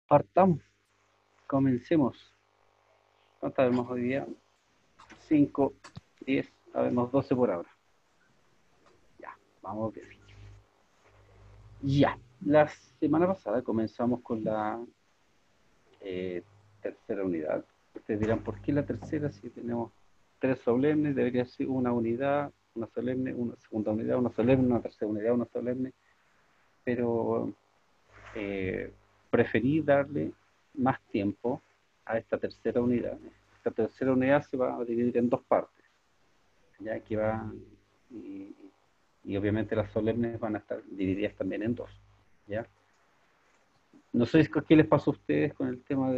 Partamos, comencemos. ¿Cuántas vemos hoy día? 5, 10, habemos 12 por ahora. Ya, vamos bien. Ya, la semana pasada comenzamos con la tercera unidad. Ustedes dirán, ¿por qué la tercera si tenemos 3 solemnes? Debería ser una unidad, una solemne, una segunda unidad, una solemne, una tercera unidad, una solemne. Pero preferí darle más tiempo a esta tercera unidad. Esta tercera unidad se va a dividir en dos partes, ya que va, y, y obviamente las solemnes van a estar divididas también en dos, ¿ya? No sé qué les pasó a ustedes con el tema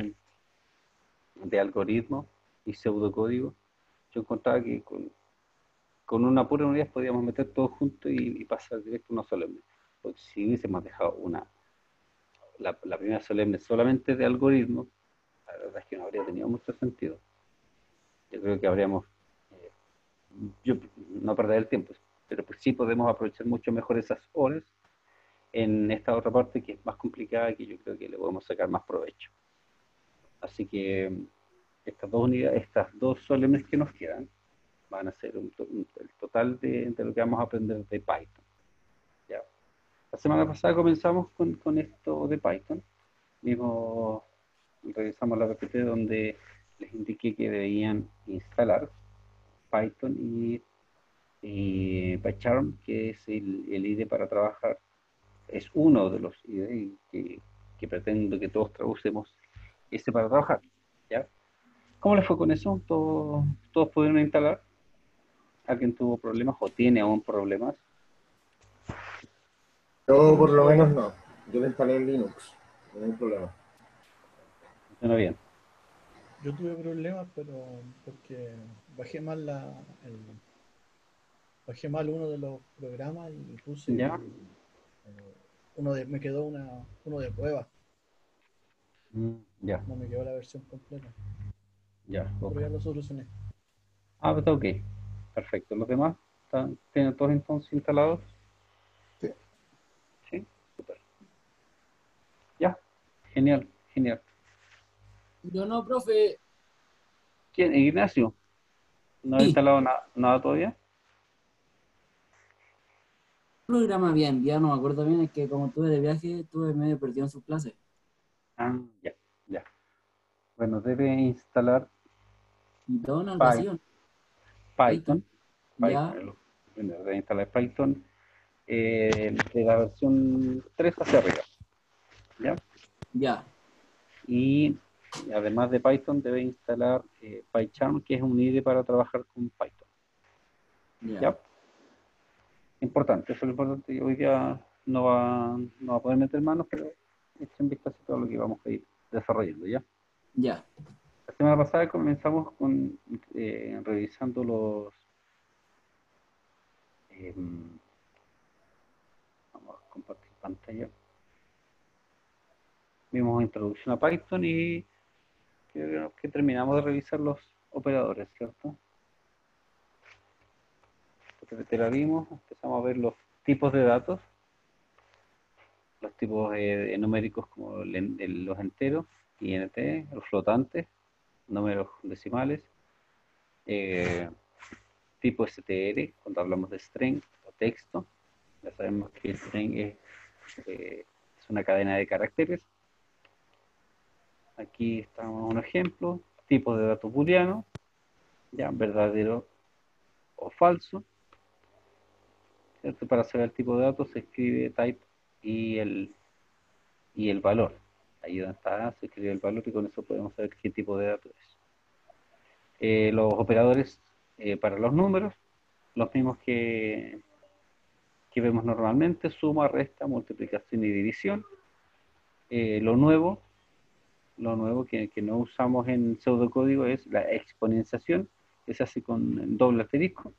de algoritmos y pseudocódigo. Yo encontraba que con una pura unidad podíamos meter todo junto y pasar directo a una solemne. Porque si hubiésemos dejado la primera solemne solamente de algoritmos, la verdad es que no habría tenido mucho sentido. Yo creo que habríamos, eh, yo no perder el tiempo, pero pues sí podemos aprovechar mucho mejor esas horas en esta otra parte que es más complicada, que yo creo que le podemos sacar más provecho. Así que estas dos unidades, estas dos solemnes que nos quedan, van a ser el total de lo que vamos a aprender de Python. ¿Ya? La semana pasada comenzamos con esto de Python. Vimos, revisamos la PPT donde les indiqué que debían instalar Python y PyCharm, que es el IDE para trabajar, es uno de los IDE que pretendo que todos traducemos ese para trabajar. ¿Ya? ¿Cómo les fue con eso? ¿Todos pudieron instalar? ¿Alguien tuvo problemas o tiene aún problemas? Yo por lo menos no. Yo lo instalé en Linux, no hay problema. Funciona bien. Yo tuve problemas, pero porque bajé mal uno de los programas y puse ¿Ya? me quedó uno de prueba, Ya, no me quedó la versión completa, ya, pero ok. ya lo solucioné. Ah, pues está ok. Perfecto. ¿Los demás tienen todos entonces instalados? Sí. Sí, súper. Ya, genial, genial. Yo no, profe. ¿Quién? Ignacio, ¿no ha Sí, instalado nada todavía? ¿qué programa había enviado? No me acuerdo bien, es que como estuve de viaje, estuve medio perdido en sus clases. Ah, ya, ya. Bueno, debe instalar Python, algo así, Py- ¿o no? Python. Python. Ya, Bueno, debe instalar Python de la versión 3 hacia arriba. ¿Ya? ya, Y además de Python, debe instalar PyCharm, que es un IDE para trabajar con Python. ya. ¿Ya? Importante, eso es lo importante. Y hoy día no va a poder meter manos, pero echen vistazo a todo lo que vamos a ir desarrollando, ¿ya? Ya. La semana pasada comenzamos con revisando eh, vamos a compartir pantalla. Vimos introducción a Python y creo que terminamos de revisar los operadores, ¿cierto? Entonces te la vimos, empezamos a ver los tipos de datos, los tipos numéricos como los enteros, INT, los flotantes, números decimales, eh, tipo str, cuando hablamos de string o texto. Ya sabemos que string es una cadena de caracteres. Aquí está un ejemplo, tipos de datos booleanos, ya verdadero o falso, ¿cierto? Para saber el tipo de datos se escribe type y el valor. Ahí donde está, se escribe el valor y con eso podemos saber qué tipo de datos es. Los operadores para los números, los mismos que vemos normalmente, suma, resta, multiplicación y división. Eh, lo nuevo, lo nuevo que no usamos en pseudocódigo es la exponenciación, que se hace con doble asterisco.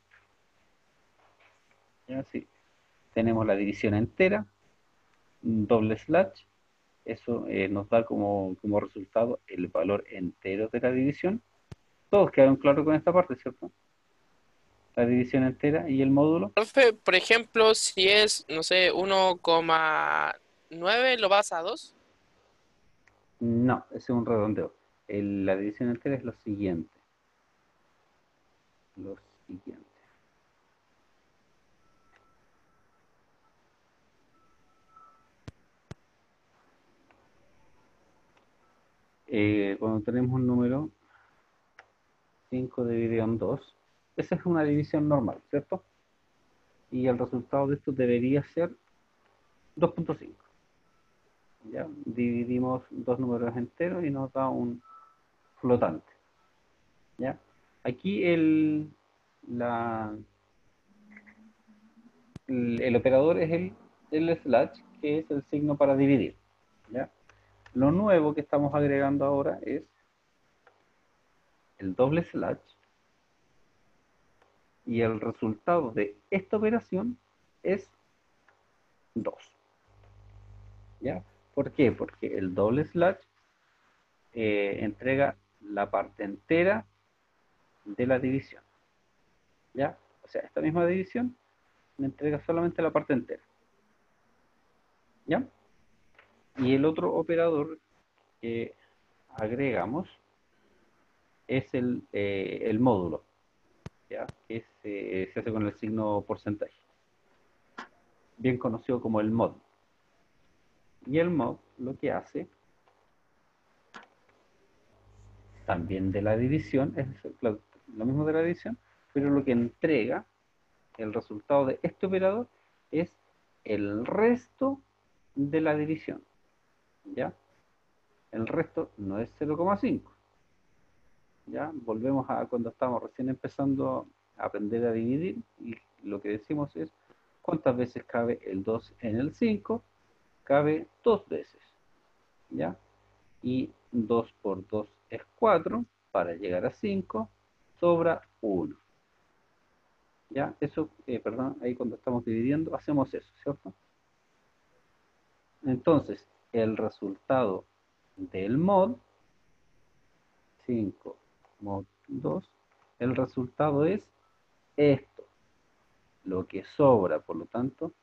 ¿Ya? Sí. Tenemos la división entera, doble slash, eso nos da como resultado el valor entero de la división. Todos quedaron claros con esta parte, ¿cierto? La división entera y el módulo. Profe, por ejemplo, si es, no sé, 1,9 lo vas a 2. No, ese es un redondeo. La división entera es lo siguiente. Lo siguiente. Cuando tenemos un número 5 dividido en 2, esa es una división normal, ¿cierto? Y el resultado de esto debería ser 2.5. ¿Ya? Dividimos dos números enteros y nos da un flotante. ¿Ya? Aquí el operador es el slash, que es el signo para dividir. ¿Ya? Lo nuevo que estamos agregando ahora es el doble slash, y el resultado de esta operación es 2. ¿Ya? ¿Por qué? Porque el doble slash entrega la parte entera de la división. ¿Ya? O sea, esta misma división me entrega solamente la parte entera. ¿Ya? Y el otro operador que agregamos es el módulo, ¿ya? Que se hace con el signo porcentaje, bien conocido como el mod. Y el mod lo que hace, también de la división, es lo mismo de la división, pero lo que entrega el resultado de este operador es el resto de la división. ¿Ya? El resto no es 0,5. ¿Ya? Volvemos a cuando estábamos recién empezando a aprender a dividir, y lo que decimos es cuántas veces cabe el 2 en el 5. Cabe 2 veces. ¿Ya? Y 2 por 2 es 4. Para llegar a 5 sobra 1. ¿Ya? Eso, perdón, ahí cuando estamos dividiendo hacemos eso, ¿cierto? Entonces, el resultado del mod 5 mod 2, el resultado es esto, lo que sobra. Por lo tanto,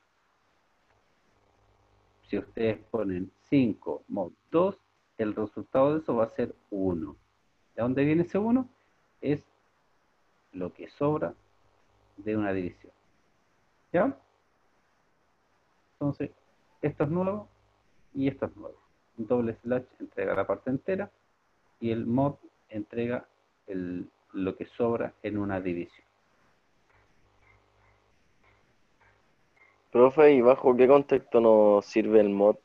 si ustedes ponen 5 mod 2, el resultado de eso va a ser 1. ¿De dónde viene ese 1? Es lo que sobra de una división. ¿Ya? Entonces, esto es nuevo y esto es nuevo. Un doble slash entrega la parte entera y el mod entrega lo que sobra en una división. Profe, ¿y bajo qué contexto nos sirve el mod?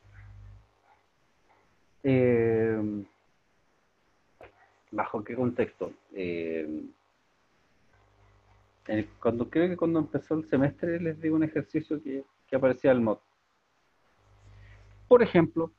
¿Bajo qué contexto? Creo que cuando empezó el semestre les di un ejercicio que aparecía el mod. Por ejemplo,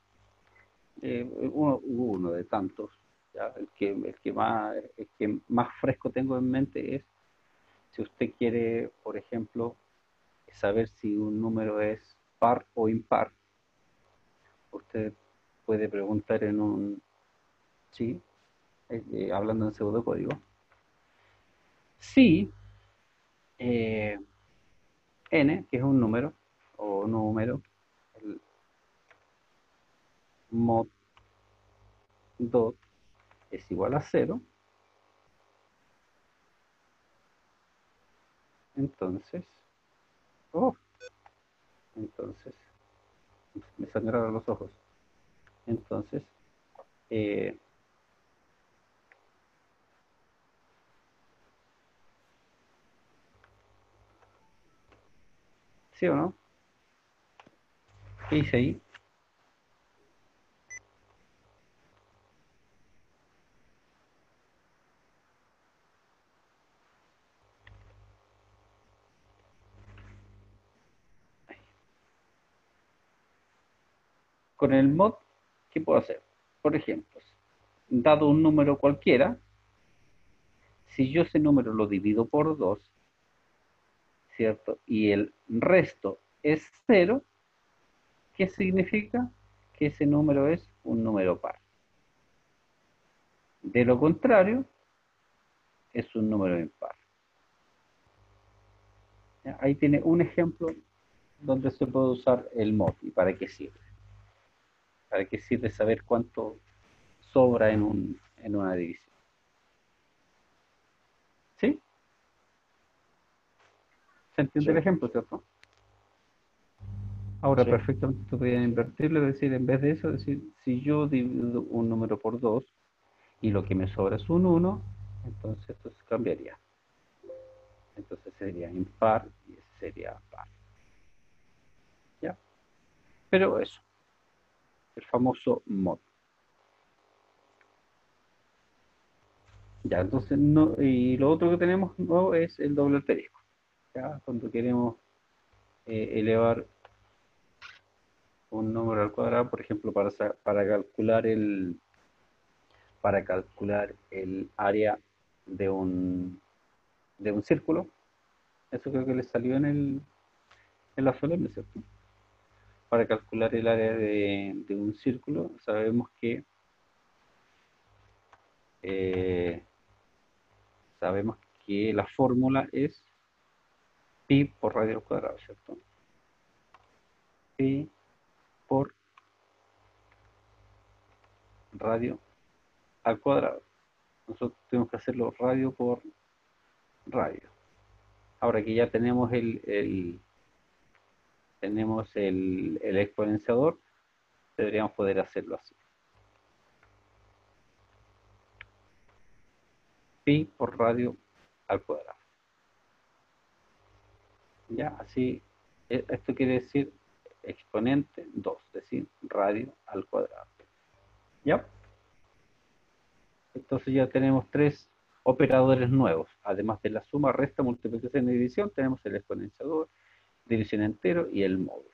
hubo uno de tantos, ¿ya? El que más fresco tengo en mente es si usted quiere, por ejemplo, saber si un número es par o impar. Usted puede preguntar sí, hablando en pseudocódigo, si n, que es un número, o número, el mod dot es igual a 0, entonces, oh, entonces, me sangraron los ojos. Entonces, eh, ¿sí o no? ¿Qué hice ahí? Con el mod, ¿qué puedo hacer? Por ejemplo, dado un número cualquiera, si yo ese número lo divido por 2, ¿cierto? Y el resto es 0, ¿qué significa? Que ese número es un número par. De lo contrario, es un número impar. ¿Ya? Ahí tiene un ejemplo donde se puede usar el mod y para qué sirve. ¿Para qué sirve saber cuánto sobra en una división? ¿Sí? ¿Se entiende Sí, el ejemplo, cierto? Ahora, sí. perfectamente tú podrías invertirlo, es decir, en vez de eso, decir, si yo divido un número por 2 y lo que me sobra es un uno, entonces esto se cambiaría. Entonces sería impar y ese sería par. ¿Ya? Pero eso, el famoso mod. Ya, entonces, no, y lo otro que tenemos nuevo es el doble asterisco. ¿Ya? Cuando queremos elevar un número al cuadrado, por ejemplo, para calcular el área de un círculo. Eso creo que le salió en la solemne, ¿cierto? Para calcular el área de un círculo, eh, sabemos que la fórmula es pi por radio al cuadrado, ¿cierto? Pi por radio al cuadrado. Nosotros tenemos que hacerlo radio por radio. Ahora que ya tenemos el exponenciador, deberíamos poder hacerlo así. Pi por radio al cuadrado. Ya, así, esto quiere decir exponente 2, es decir, radio al cuadrado. ¿Ya? Entonces ya tenemos tres operadores nuevos. Además de la suma, resta, multiplicación y división, tenemos el exponenciador, división entero y el módulo.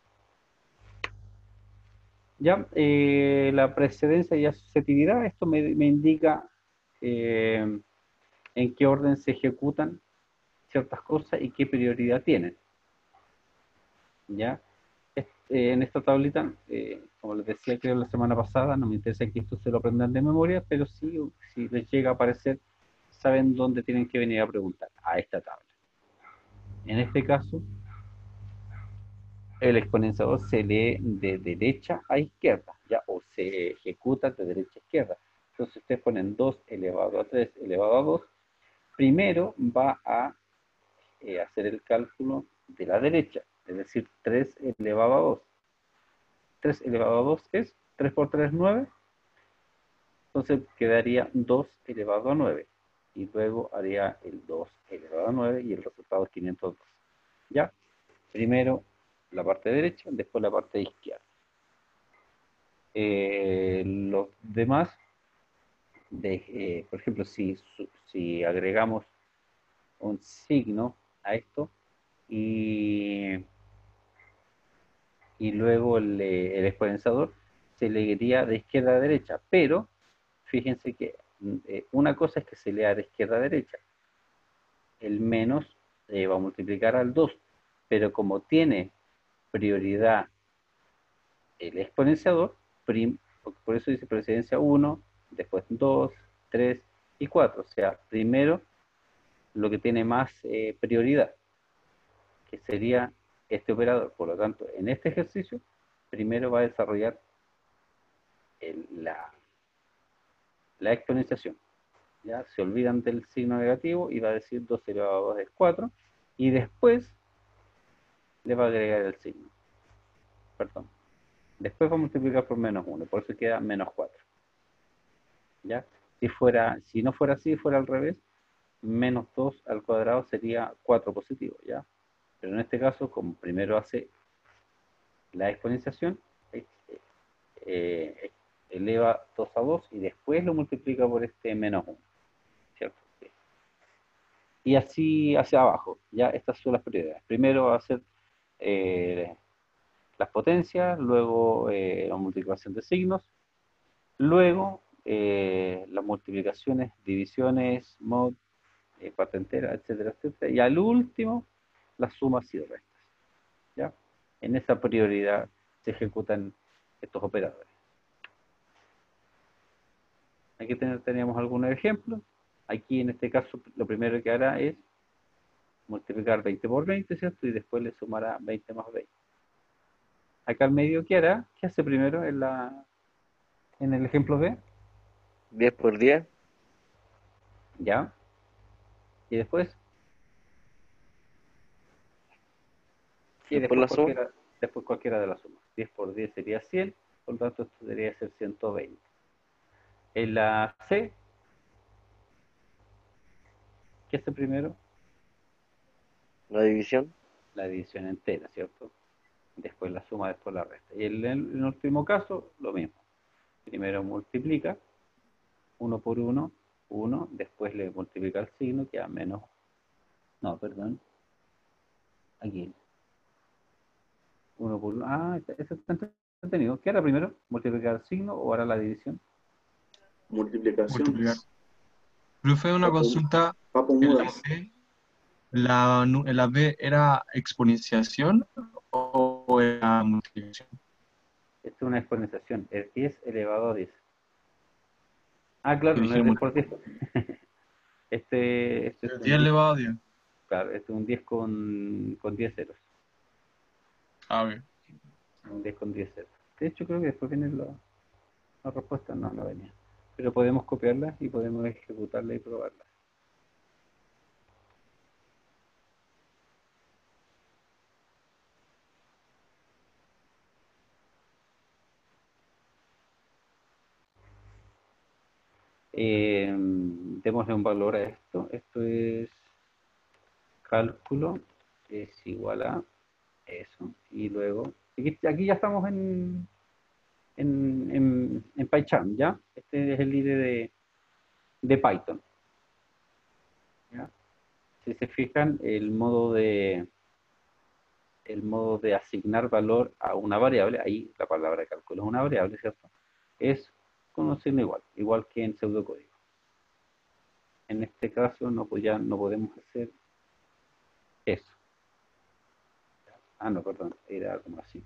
Ya, la precedencia y asociatividad, esto me indica en qué orden se ejecutan ciertas cosas y qué prioridad tienen. ¿Ya? En esta tablita, como les decía creo la semana pasada, no me interesa que esto se lo aprendan de memoria, pero sí, si les llega a aparecer, saben dónde tienen que venir a preguntar, a esta tabla. En este caso, el exponenciador se lee de derecha a izquierda, ¿ya? O se ejecuta de derecha a izquierda. Entonces ustedes ponen 2 elevado a 3 elevado a 2. Primero va a hacer el cálculo de la derecha, es decir, 3 elevado a 2. 3 elevado a 2 es 3 por 3, 9. Entonces quedaría 2 elevado a 9. Y luego haría el 2 elevado a 9 y el resultado es 502. ¿Ya? Primero la parte derecha, después la parte izquierda. Los demás, por ejemplo, si agregamos un signo a esto y luego el exponenciador, se leería de izquierda a derecha, pero fíjense que una cosa es que se lea de izquierda a derecha, el menos va a multiplicar al 2, pero como tiene prioridad el exponenciador, por eso dice precedencia 1, después 2, 3 y 4, o sea, primero lo que tiene más prioridad, que sería este operador. Por lo tanto, en este ejercicio, primero va a desarrollar la exponenciación. ¿Ya? Se olvidan del signo negativo y va a decir 2 elevado a 2 es 4, y después le va a agregar el signo. Perdón. Después va a multiplicar por menos 1, por eso queda menos 4. ¿Ya? Si no fuera así, fuera al revés, menos 2 al cuadrado sería 4 positivo, ¿ya? Pero en este caso, como primero hace la exponenciación, eh, eleva 2 a 2 y después lo multiplica por este menos 1, ¿cierto? Y así hacia abajo, ya estas son las prioridades. Primero va a hacer las potencias, luego la multiplicación de signos, luego las multiplicaciones, divisiones, mod, parte entera, etcétera, etcétera. Y al último, las sumas y restas. ¿Ya? En esa prioridad se ejecutan estos operadores. Aquí teníamos algunos ejemplos. Aquí en este caso lo primero que hará es multiplicar 20 por 20, ¿cierto? Y después le sumará 20 más 20. Acá al medio, ¿qué hará? ¿Qué hace primero en el ejemplo B? 10 por 10, ¿Ya? Y después, después la suma. después cualquiera de las sumas. 10 por 10 sería 100, por lo tanto esto debería ser 120. En la C, ¿qué hace primero? La división, La división entera, ¿cierto? Después la suma, después la resta. Y en el último caso, lo mismo. Primero multiplica, 1 por 1, 1, después le multiplica el signo, queda menos, no, perdón, aquí, 1 por 1, eso está entretenido. ¿Qué era primero? ¿Multiplicar el signo o ahora la división? Multiplicación. Multiplicar. Profe, una consulta. Papo En la mudas. B, en la B ¿era exponenciación o era multiplicación? Esto es una exponenciación, es 10 elevado a 10. Ah, claro, Yo no dije es 10 por 10. Este es 10 un 10, elevado a 10. claro, este es un 10 con 10 ceros. A ver. Un 10 con 10 ceros. De hecho, creo que después viene la respuesta, no venía. Pero podemos copiarla y podemos ejecutarla y probarla. Démosle un valor a esto. Esto es cálculo, es igual a eso. Y luego, aquí ya estamos en PyCharm, ¿ya? Este es el IDE de Python. ¿Ya? Si se fijan, el modo de asignar valor a una variable, ahí la palabra cálculo es una variable, ¿cierto? Es con un signo igual que en pseudocódigo. En este caso ya no podemos hacer eso. No, perdón, era como así.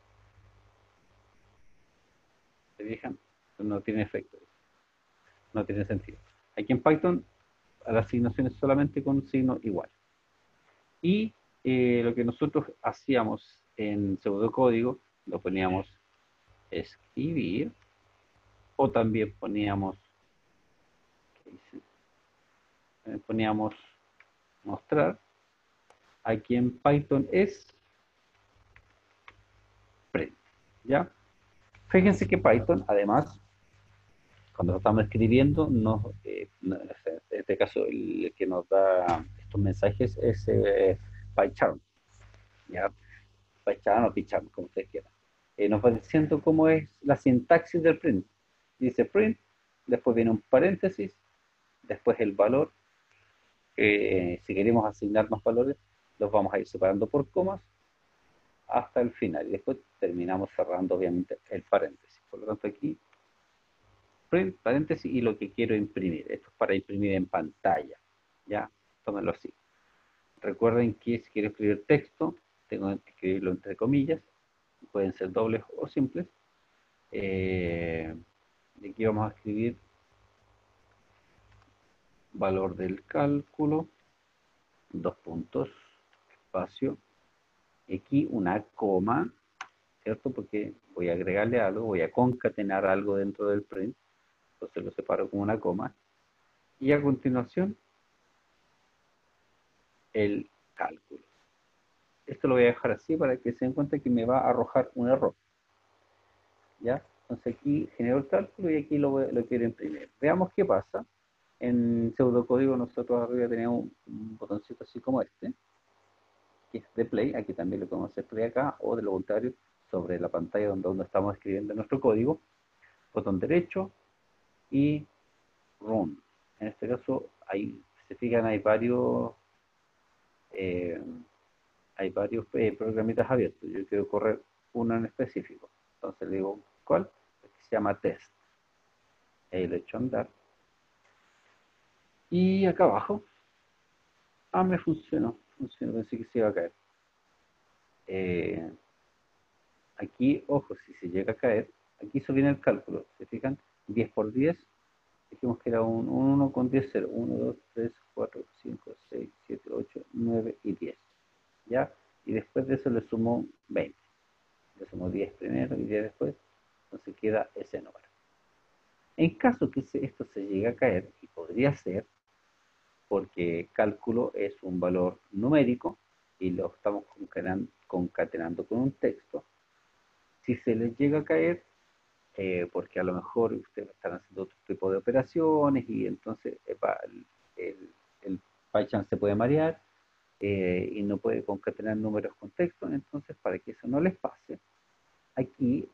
¿Se fijan? No tiene efecto, no tiene sentido. Aquí en Python, la asignación es solamente con un signo igual. Y lo que nosotros hacíamos en pseudocódigo, lo poníamos escribir, o también poníamos, ¿qué dice? Poníamos mostrar. Aquí en Python es print, ¿ya? Fíjense que Python, además, cuando lo estamos escribiendo, en este caso, el que nos da estos mensajes es PyCharm, ¿ya? PyCharm o PyCharm, como ustedes quieran. Nos va diciendo cómo es la sintaxis del print. Dice print, después viene un paréntesis, después el valor. Si queremos asignar más valores, los vamos a ir separando por comas hasta el final. Y después terminamos cerrando, obviamente, el paréntesis. Por lo tanto, aquí print, paréntesis y lo que quiero imprimir. Esto es para imprimir en pantalla. ¿Ya? Tómenlo así. Recuerden que si quiero escribir texto, tengo que escribirlo entre comillas. Pueden ser dobles o simples. Y aquí vamos a escribir valor del cálculo, dos puntos, espacio, aquí una coma, ¿cierto? Porque voy a agregarle algo, voy a concatenar algo dentro del print. Entonces lo separo con una coma. Y a continuación, el cálculo. Esto lo voy a dejar así para que se den cuenta que me va a arrojar un error. ¿Ya? Entonces aquí genero el cálculo y aquí lo quiero imprimir. Veamos qué pasa. En pseudocódigo nosotros arriba tenemos un botoncito así como este, que es de play. Aquí también le podemos hacer play acá, o de lo contrario, sobre la pantalla donde estamos escribiendo nuestro código. Botón derecho y run. En este caso, ahí, se fijan, hay varios programitas abiertos. Yo quiero correr uno en específico. Entonces le digo, ¿cuál? Este se llama test. Ahí le echo a andar. Y acá abajo, me funcionó. Pensé que se iba a caer. Aquí, ojo, si se llega a caer, aquí se viene el cálculo. ¿Se fijan? 10 por 10. Dijimos que era un 1 con 10, 0. 1, 2, 3, 4, 5, 6, 7, 8, 9 y 10. ¿Ya? Y después de eso le sumo 20. Le pusimos 10 primero y 10 después, entonces queda ese número. En caso que esto se llegue a caer, y podría ser, porque cálculo es un valor numérico y lo estamos concatenando con un texto, si se les llega a caer, porque a lo mejor ustedes están haciendo otro tipo de operaciones y entonces el Python se puede marear y no puede concatenar números con texto, entonces para que eso no les pase, aquí,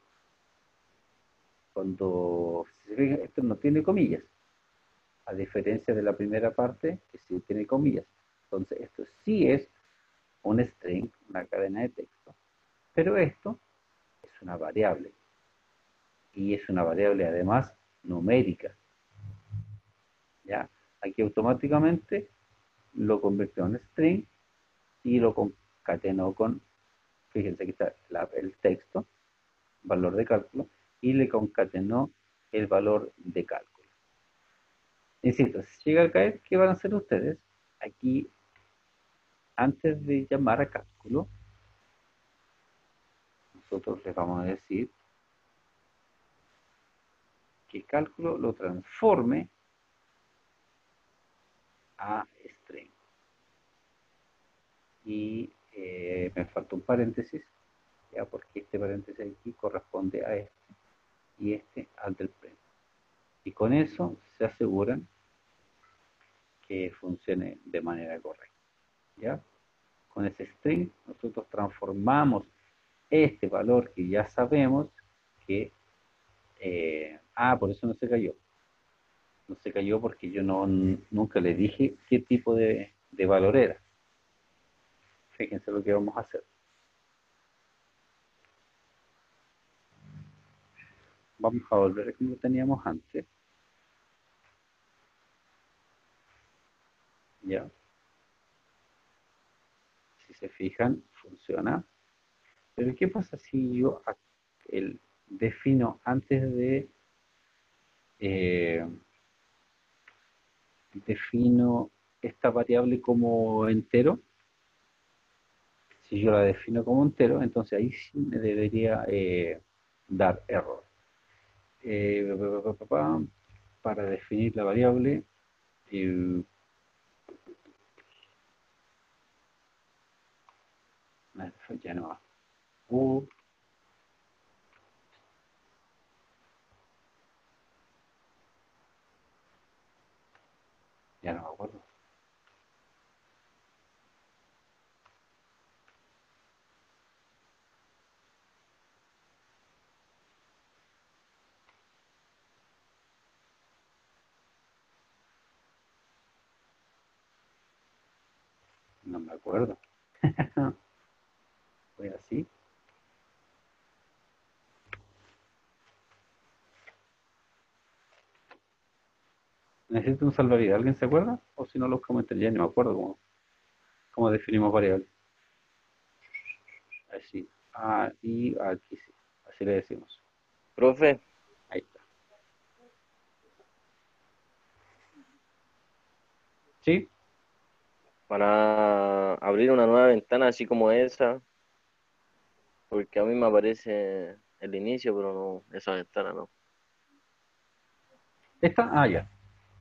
cuando se fijan, esto no tiene comillas, a diferencia de la primera parte, que sí tiene comillas. Entonces, esto sí es un string, una cadena de texto, pero esto es una variable, y es una variable además numérica. ¿Ya? Aquí automáticamente lo convirtió en string y lo concatenó con, fíjense que está el texto, valor de cálculo, y le concatenó el valor de cálculo. Insisto, si llega a caer, ¿qué van a hacer ustedes? Aquí, antes de llamar a cálculo, nosotros les vamos a decir que cálculo lo transforme a string. Y me falta un paréntesis, ya, porque este paréntesis aquí corresponde a este y este al del print. Y con eso se aseguran que funcione de manera correcta. ¿Ya? Con ese string nosotros transformamos este valor que ya sabemos que... por eso no se cayó. No se cayó porque yo nunca le dije qué tipo de valor era. Fíjense lo que vamos a hacer. Vamos a volver como lo teníamos antes. ¿Ya? Si se fijan, funciona. Pero ¿qué pasa si yo defino antes de... defino esta variable como entero? Si yo la defino como entero, entonces ahí sí me debería dar error. Para definir la variable, ya no va. Ya no me acuerdo. No me acuerdo. Fue así. Necesito un salvavidas. ¿Alguien se acuerda? O si no, los comenten. Ya no me acuerdo cómo definimos variable. Así. Y aquí sí. Así le decimos. Profe, Ahí está. ¿Sí? para abrir una nueva ventana así como esa, porque a mí me aparece el inicio, pero no, esa ventana no. ¿Esta? Ya.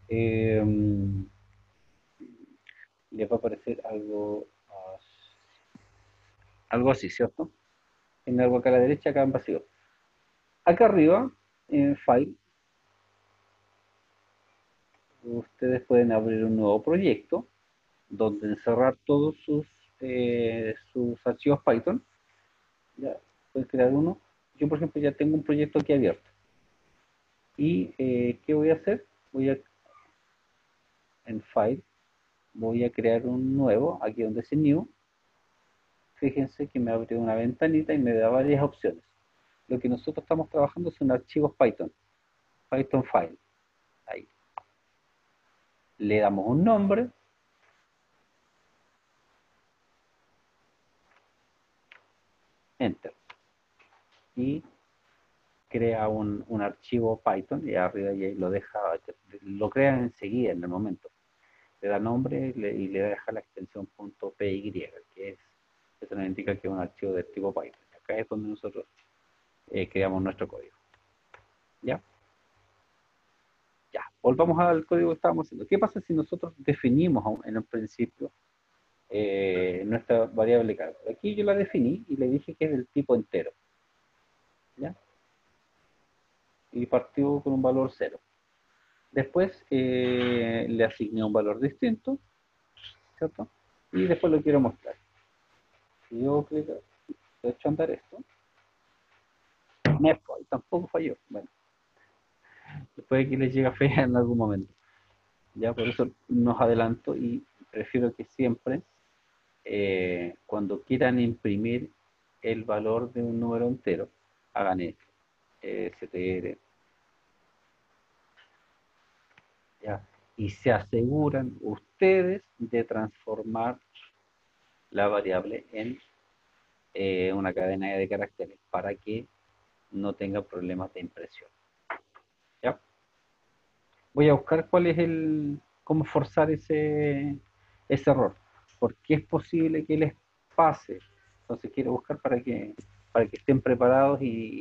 Les va a aparecer algo así, ¿cierto? Tiene algo acá a la derecha, acá en vacío. Acá arriba, en File, ustedes pueden abrir un nuevo proyecto donde encerrar todos sus archivos Python. Ya, pueden crear uno. Yo, por ejemplo, ya tengo un proyecto aquí abierto. ¿Y qué voy a hacer? En File, voy a crear un nuevo, aquí donde dice New. Fíjense que me abre una ventanita y me da varias opciones. Lo que nosotros estamos trabajando son archivos Python. Python File. Ahí. Le damos un nombre. Enter. Y crea un archivo Python y arriba y ahí lo crea enseguida, en el momento. Le da nombre y le deja la extensión .py, que eso nos indica que es un archivo de tipo Python. Acá es donde nosotros creamos nuestro código. ¿Ya? Ya, volvamos al código que estábamos haciendo. ¿Qué pasa si nosotros definimos en un principio nuestra variable cálculo? Aquí yo la definí y le dije que es del tipo entero. ¿Ya? Y partió con un valor 0. Después le asigné un valor distinto, ¿cierto? Y después lo quiero mostrar. Si yo clico, he hecho andar esto, tampoco falló. Bueno, después aquí les llega fea en algún momento. Ya por eso nos adelanto y prefiero que siempre, cuando quieran imprimir el valor de un número entero, hagan esto, str, ¿ya? Y se aseguran ustedes de transformar la variable en una cadena de caracteres para que no tenga problemas de impresión. ¿Ya? Voy a buscar cuál es cómo forzar ese error, porque es posible que les pase. Entonces quiero buscar para que estén preparados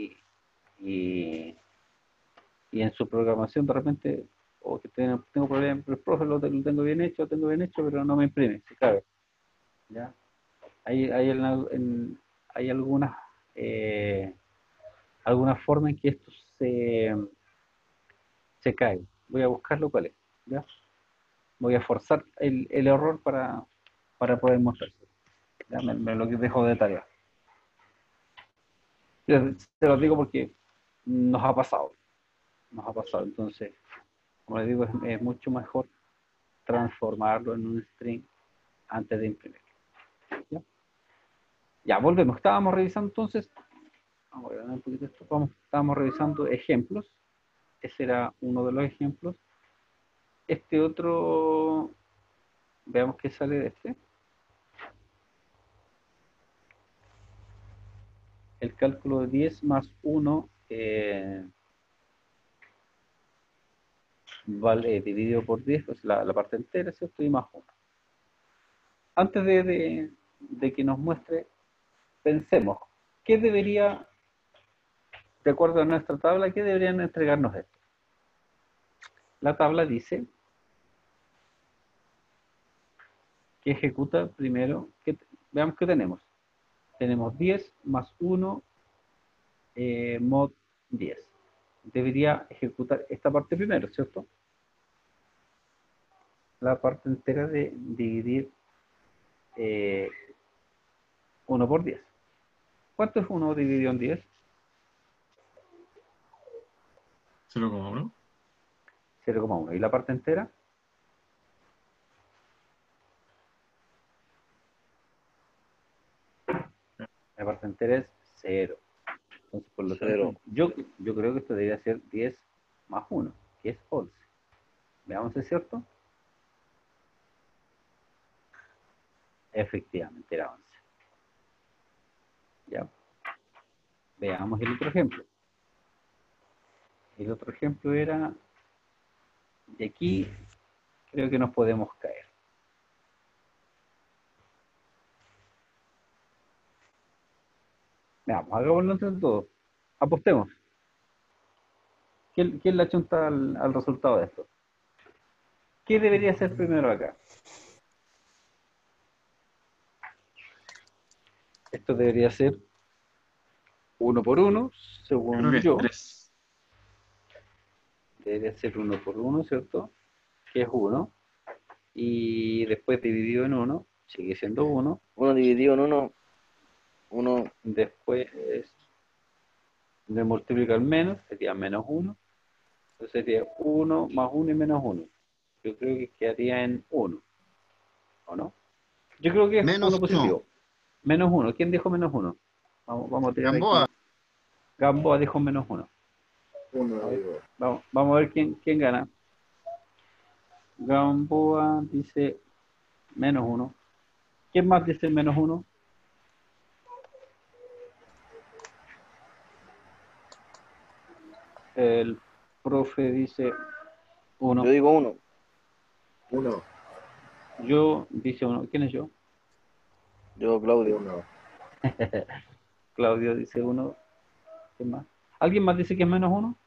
y en su programación de repente, o que tengo problemas, pero el profe lo tengo bien hecho, pero no me imprime, se cabe. ¿Ya? Hay alguna forma en que esto se cae. Voy a buscarlo cuál es. ¿Ya? Voy a forzar el error para poder mostrarse. Ya me lo dejo de tarea. Se los digo porque nos ha pasado. Entonces, como les digo, es mucho mejor transformarlo en un string antes de imprimir. ¿Ya? Ya, volvemos. Estábamos revisando entonces, vamos a ver un poquito esto. Estábamos revisando ejemplos. Ese era uno de los ejemplos. Este otro, veamos qué sale de este. El cálculo de 10 más 1 vale dividido por 10, pues la parte entera, ¿cierto? Y más 1. Antes de que nos muestre, pensemos, ¿qué debería, de acuerdo a nuestra tabla, qué deberían entregarnos esto? La tabla dice que ejecuta primero, veamos qué tenemos. Tenemos 10 más 1 mod 10. Debería ejecutar esta parte primero, ¿cierto? La parte entera de dividir 1 por 10. ¿Cuánto es 1 dividido en 10? 0,1. 0,1. ¿Y la parte entera? La parte entera es 0. Entonces, por lo tanto, yo creo que esto debería ser 10 más 1, que es 11. Veamos si es cierto. Efectivamente, era 11. ¿Ya? Veamos el otro ejemplo. El otro ejemplo era, de aquí creo que nos podemos caer. Veamos, hagámoslo entre todos. Apostemos. ¿Quién le achunta al resultado de esto? ¿Qué debería ser primero acá? Esto debería ser 1 por 1, Creo según que es yo. 3. Debería ser 1 por 1, ¿cierto? Que es 1. Y después dividido en 1, sigue siendo 1. 1 dividido en 1, 1, Después le multiplica el menos, sería menos 1. Entonces sería 1 más 1 y menos 1. Yo creo que quedaría en 1. ¿O no? Yo creo que es Menos 1 positivo. Menos 1. ¿Quién dijo menos 1? Vamos a tirar Gamboa. aquí. Gamboa dijo menos 1. Uno, digo. Vamos a ver quién gana. Gamboa dice menos 1. ¿Quién más dice menos 1? El profe dice 1. yo digo 1. Uno, Yo dice 1. ¿Quién es yo? Yo, Claudio. uno. Claudio dice 1. ¿Quién más? ¿Alguien más dice que es menos 1?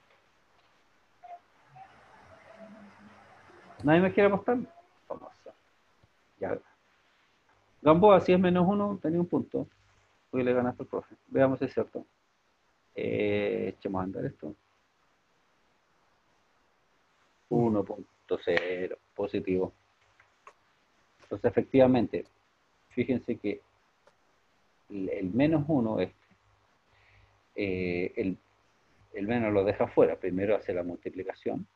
¿Nadie me quiere apostar? Vamos a... Ya. Gamboa, si es menos 1, tenía un punto. Hoy le ganaste al profe. Veamos si es cierto. Echemos a andar esto. 1.0, positivo. Entonces, efectivamente, fíjense que el menos 1 es el menos lo deja fuera. Primero hace la multiplicación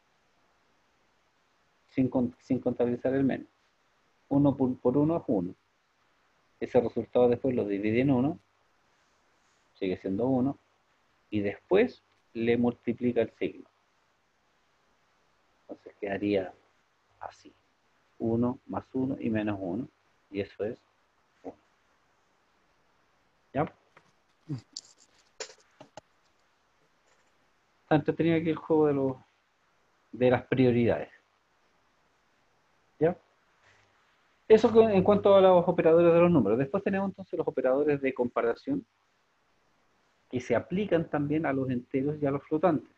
sin contabilizar el menos. 1 por 1 es 1. Ese resultado después lo divide en 1, sigue siendo 1, y después le multiplica el signo. Entonces quedaría así. 1 más 1 y menos 1. Y eso es 1. ¿Ya? Está entretenido aquí el juego de las prioridades. ¿Ya? Eso en cuanto a los operadores de los números. Después tenemos entonces los operadores de comparación que se aplican también a los enteros y a los flotantes.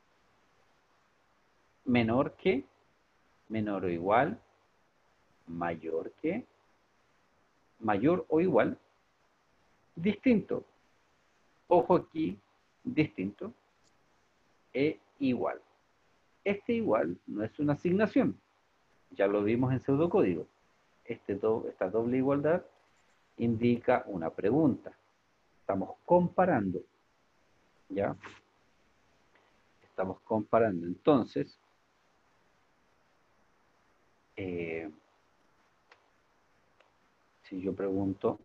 Menor que, menor o igual, mayor que, mayor o igual, distinto. Ojo aquí, distinto, e igual. Este igual no es una asignación. Ya lo vimos en pseudocódigo. Esta doble igualdad indica una pregunta. Estamos comparando. ¿Ya? Estamos comparando. Entonces, si yo pregunto,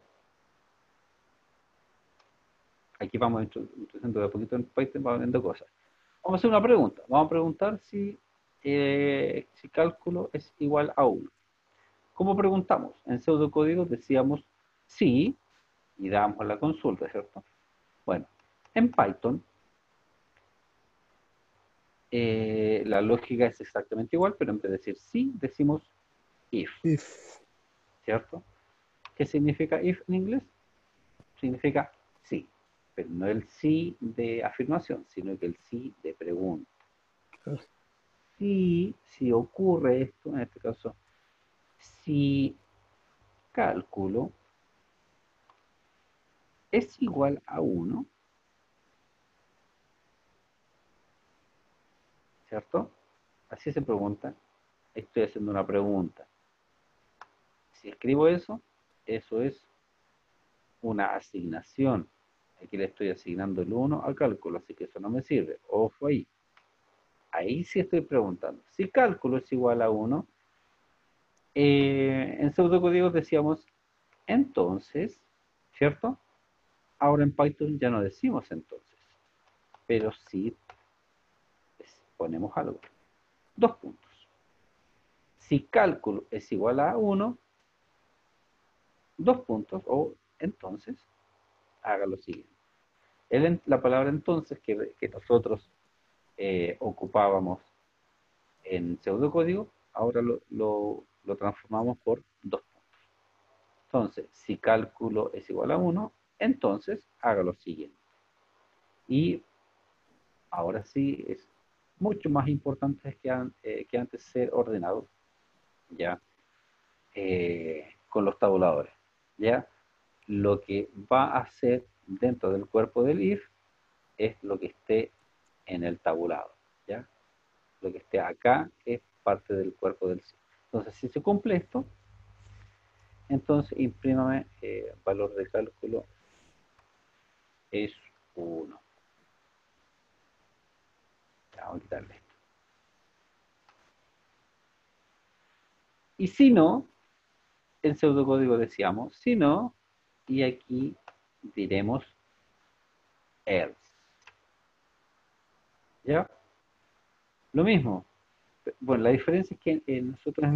aquí vamos introduciendo de a poquito en Python, vamos viendo cosas. Vamos a hacer una pregunta. Vamos a preguntar si cálculo es igual a 1. ¿Cómo preguntamos? En pseudocódigo decíamos sí y dábamos la consulta, ¿cierto? Bueno, en Python la lógica es exactamente igual, pero en vez de decir sí, decimos if, ¿cierto? ¿Qué significa if en inglés? Significa sí, pero no el sí de afirmación, sino que el sí de pregunta. Si ocurre esto, en este caso, si cálculo es igual a 1, ¿cierto? Así se pregunta. Estoy haciendo una pregunta. Si escribo eso, eso es una asignación. Aquí le estoy asignando el 1 al cálculo, así que eso no me sirve. Ojo ahí. Ahí sí estoy preguntando. Si cálculo es igual a 1, en pseudocódigo decíamos entonces, ¿cierto? Ahora en Python ya no decimos entonces, pero sí ponemos algo. 2 puntos. Si cálculo es igual a 1, 2 puntos, o entonces haga lo siguiente. La palabra entonces que nosotros ocupábamos en pseudocódigo, ahora lo transformamos por 2 puntos. Entonces, si cálculo es igual a 1, entonces haga lo siguiente. Y ahora sí es mucho más importante que antes ser ordenado, ¿ya? Con los tabuladores, ¿ya? Lo que va a hacer dentro del cuerpo del if es lo que esté en el tabulado, ¿ya? Lo que esté acá es parte del cuerpo del si. Entonces, si se cumple esto, entonces imprímame valor de cálculo es 1. Vamos a quitarle esto. Y si no, en pseudocódigo decíamos, si no, y aquí diremos else. ¿Ya? Lo mismo. Bueno, la diferencia es que nosotros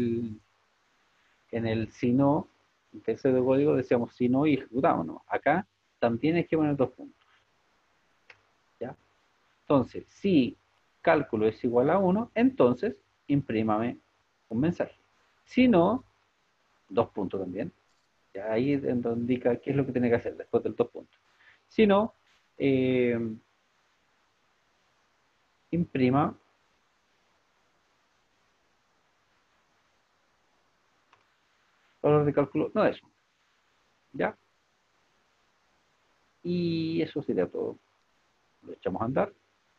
en el si no, del pseudocódigo decíamos si no y ejecutamos, ¿no? Acá también hay que poner 2 puntos. ¿Ya? Entonces, si cálculo es igual a 1, entonces imprímame un mensaje. Si no, 2 puntos también. Ya ahí es donde indica qué es lo que tiene que hacer después del 2 puntos. Si no, imprima valor de cálculo, no eso, ¿ya? Y eso sería todo. Lo echamos a andar.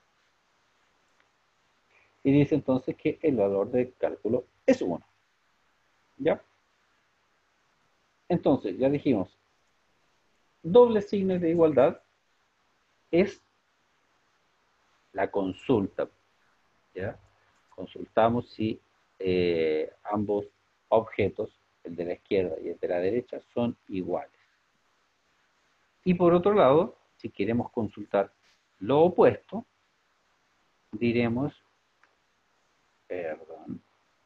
Y dice entonces que el valor de cálculo es 1. ¿Ya? Entonces, ya dijimos, doble signo de igualdad es la consulta. ¿Ya? Consultamos si ambos objetos, el de la izquierda y el de la derecha, son iguales. Y por otro lado, si queremos consultar lo opuesto, diremos, perdón,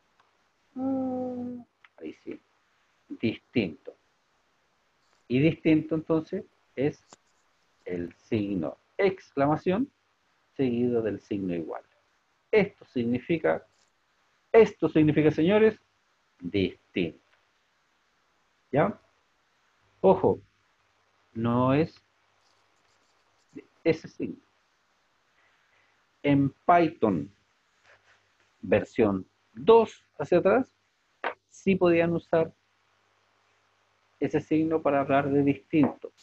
ahí sí, distinto. Y distinto entonces es el signo exclamación seguido del signo igual. Esto significa, señores, distinto. ¿Ya? Ojo, no es ese signo. En Python versión 2 hacia atrás, sí podían usar ese signo para hablar de distinto.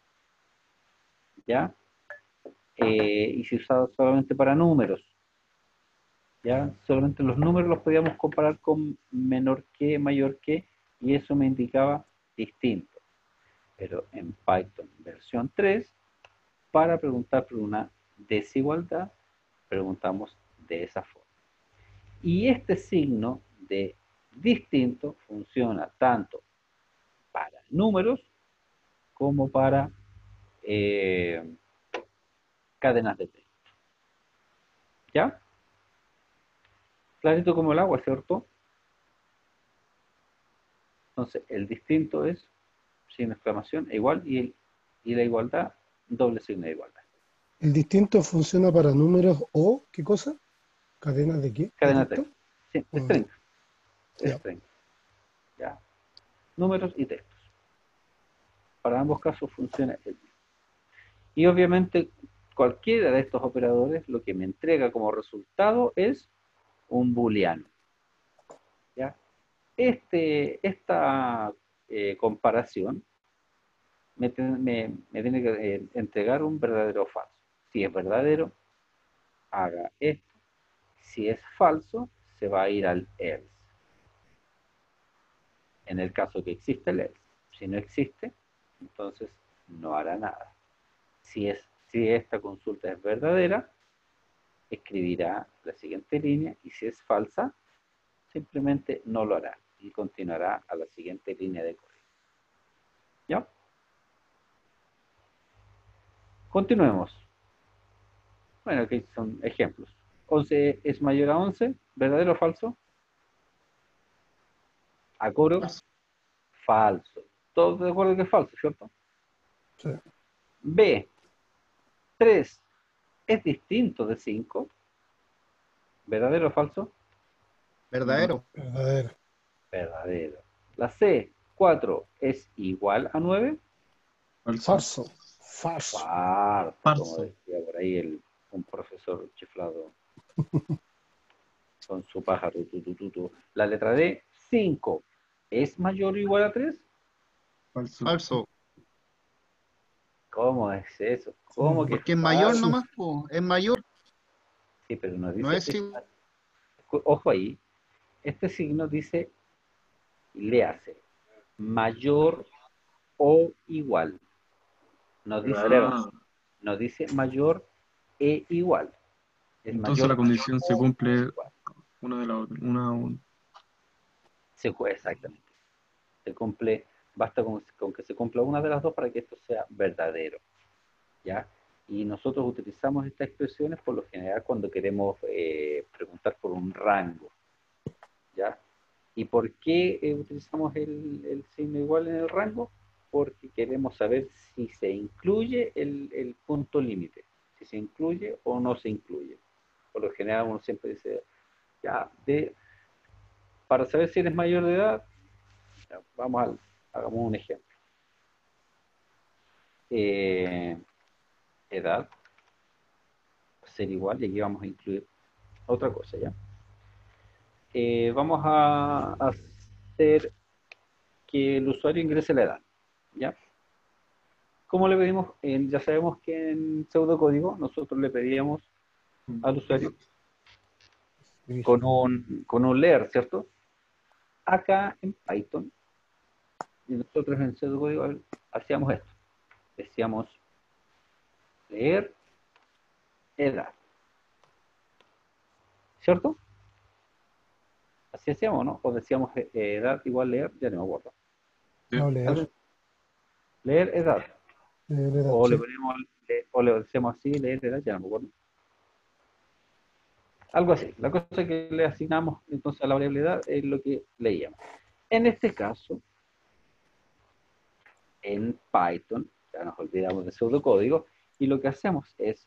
¿Ya? Y se usaba solamente para números. ¿Ya? Solamente los números los podíamos comparar con menor que, mayor que, y eso me indicaba distinto. Pero en Python versión 3, para preguntar por una desigualdad, preguntamos de esa forma. Y este signo de distinto funciona tanto para números como para cadenas de texto. ¿Ya? Clarito como el agua, ¿cierto? Entonces, el distinto es signo de exclamación, igual, y la igualdad, doble signo de igualdad. ¿El distinto funciona para números o qué cosa? ¿Cadenas de qué? Cadena ¿De de texto? texto. Sí, string. Ya. String. ¿Ya? Números y textos. Para ambos casos funciona el mismo. Y obviamente, cualquiera de estos operadores lo que me entrega como resultado es un booleano. ¿Ya? Esta comparación me tiene que entregar un verdadero o falso. Si es verdadero, haga esto. Si es falso, se va a ir al else. En el caso que existe el else. Si no existe, entonces no hará nada. Si esta consulta es verdadera, escribirá la siguiente línea, y si es falsa, simplemente no lo hará y continuará a la siguiente línea de código. ¿Ya? Continuemos. Bueno, aquí son ejemplos. 11 es mayor a 11, ¿verdadero o falso? A coro, falso. Todos de acuerdo que es falso, ¿cierto? Sí. B, 3 es distinto de 5, ¿verdadero o falso? Verdadero. Verdadero. Verdadero. La C, 4 es igual a 9, Falso. Falso. falso, como Falso. decía por ahí un profesor chiflado con su pájaro. La letra D, 5 es mayor o igual a 3. Falso. Falso. ¿Cómo es eso? ¿Cómo que Porque es mayor falso? nomás, po. Es mayor. Sí, pero nos No dice, es igual. ojo ahí, este signo dice, léase, mayor o igual. Verdadero. Nos dice mayor e igual. Es Entonces mayor la condición se o cumple igual. una de la otra. Una a una. Se juega exactamente. Se cumple, basta con que se cumpla una de las dos para que esto sea verdadero. ¿Ya? Y nosotros utilizamos estas expresiones por lo general cuando queremos preguntar por un rango. ¿Ya? ¿Y por qué utilizamos el signo igual en el rango? Porque queremos saber si se incluye el punto límite, si se incluye o no se incluye. Por lo general uno siempre dice, ya, para saber si eres mayor de edad, ya, hagamos un ejemplo. edad, ser igual, y aquí vamos a incluir otra cosa, ¿ya? Vamos a hacer que el usuario ingrese la edad, ¿ya? ¿Cómo le pedimos? Ya sabemos que en pseudocódigo nosotros le pedíamos al usuario con un leer, ¿cierto? Acá en Python, y nosotros en pseudocódigo hacíamos esto. Decíamos leer edad, ¿cierto? Así hacíamos, ¿no? O decíamos edad igual leer, ya no me acuerdo. No leer. Leer edad. Leer edad, O le sí. ponemos, o le decíamos así, leer edad, ya no me acuerdo. Algo así. La cosa es que le asignamos entonces a la variable edad es lo que leíamos. En este caso, en Python, ya nos olvidamos de pseudocódigo, y lo que hacemos es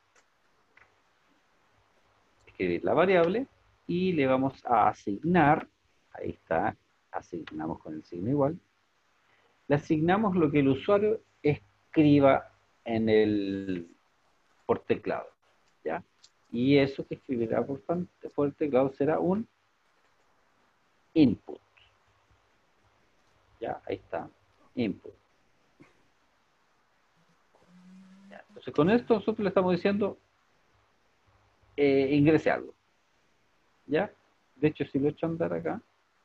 escribir la variable y le vamos a asignar, ahí está, asignamos con el signo igual, le asignamos lo que el usuario escriba por teclado, ¿ya? Y eso que escribirá por el teclado será un input. Ya, ahí está, input. Ya, entonces con esto nosotros le estamos diciendo ingrese algo. ¿Ya? De hecho, si lo echo a andar acá,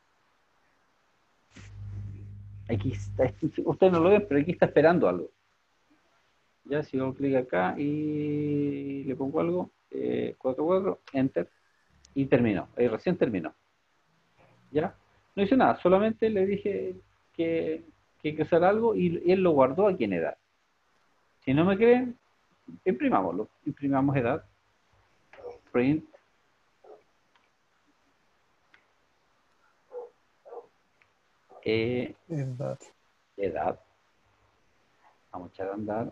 aquí está, ustedes no lo ven, pero aquí está esperando algo. Ya, si hago clic acá y le pongo algo, 4, enter, y terminó, recién terminó. ¿Ya? No hice nada, solamente le dije que ingresara algo y él lo guardó aquí en edad. Si no me creen, imprimámoslo, imprimamos edad, print, Edad. edad, vamos a echar a andar,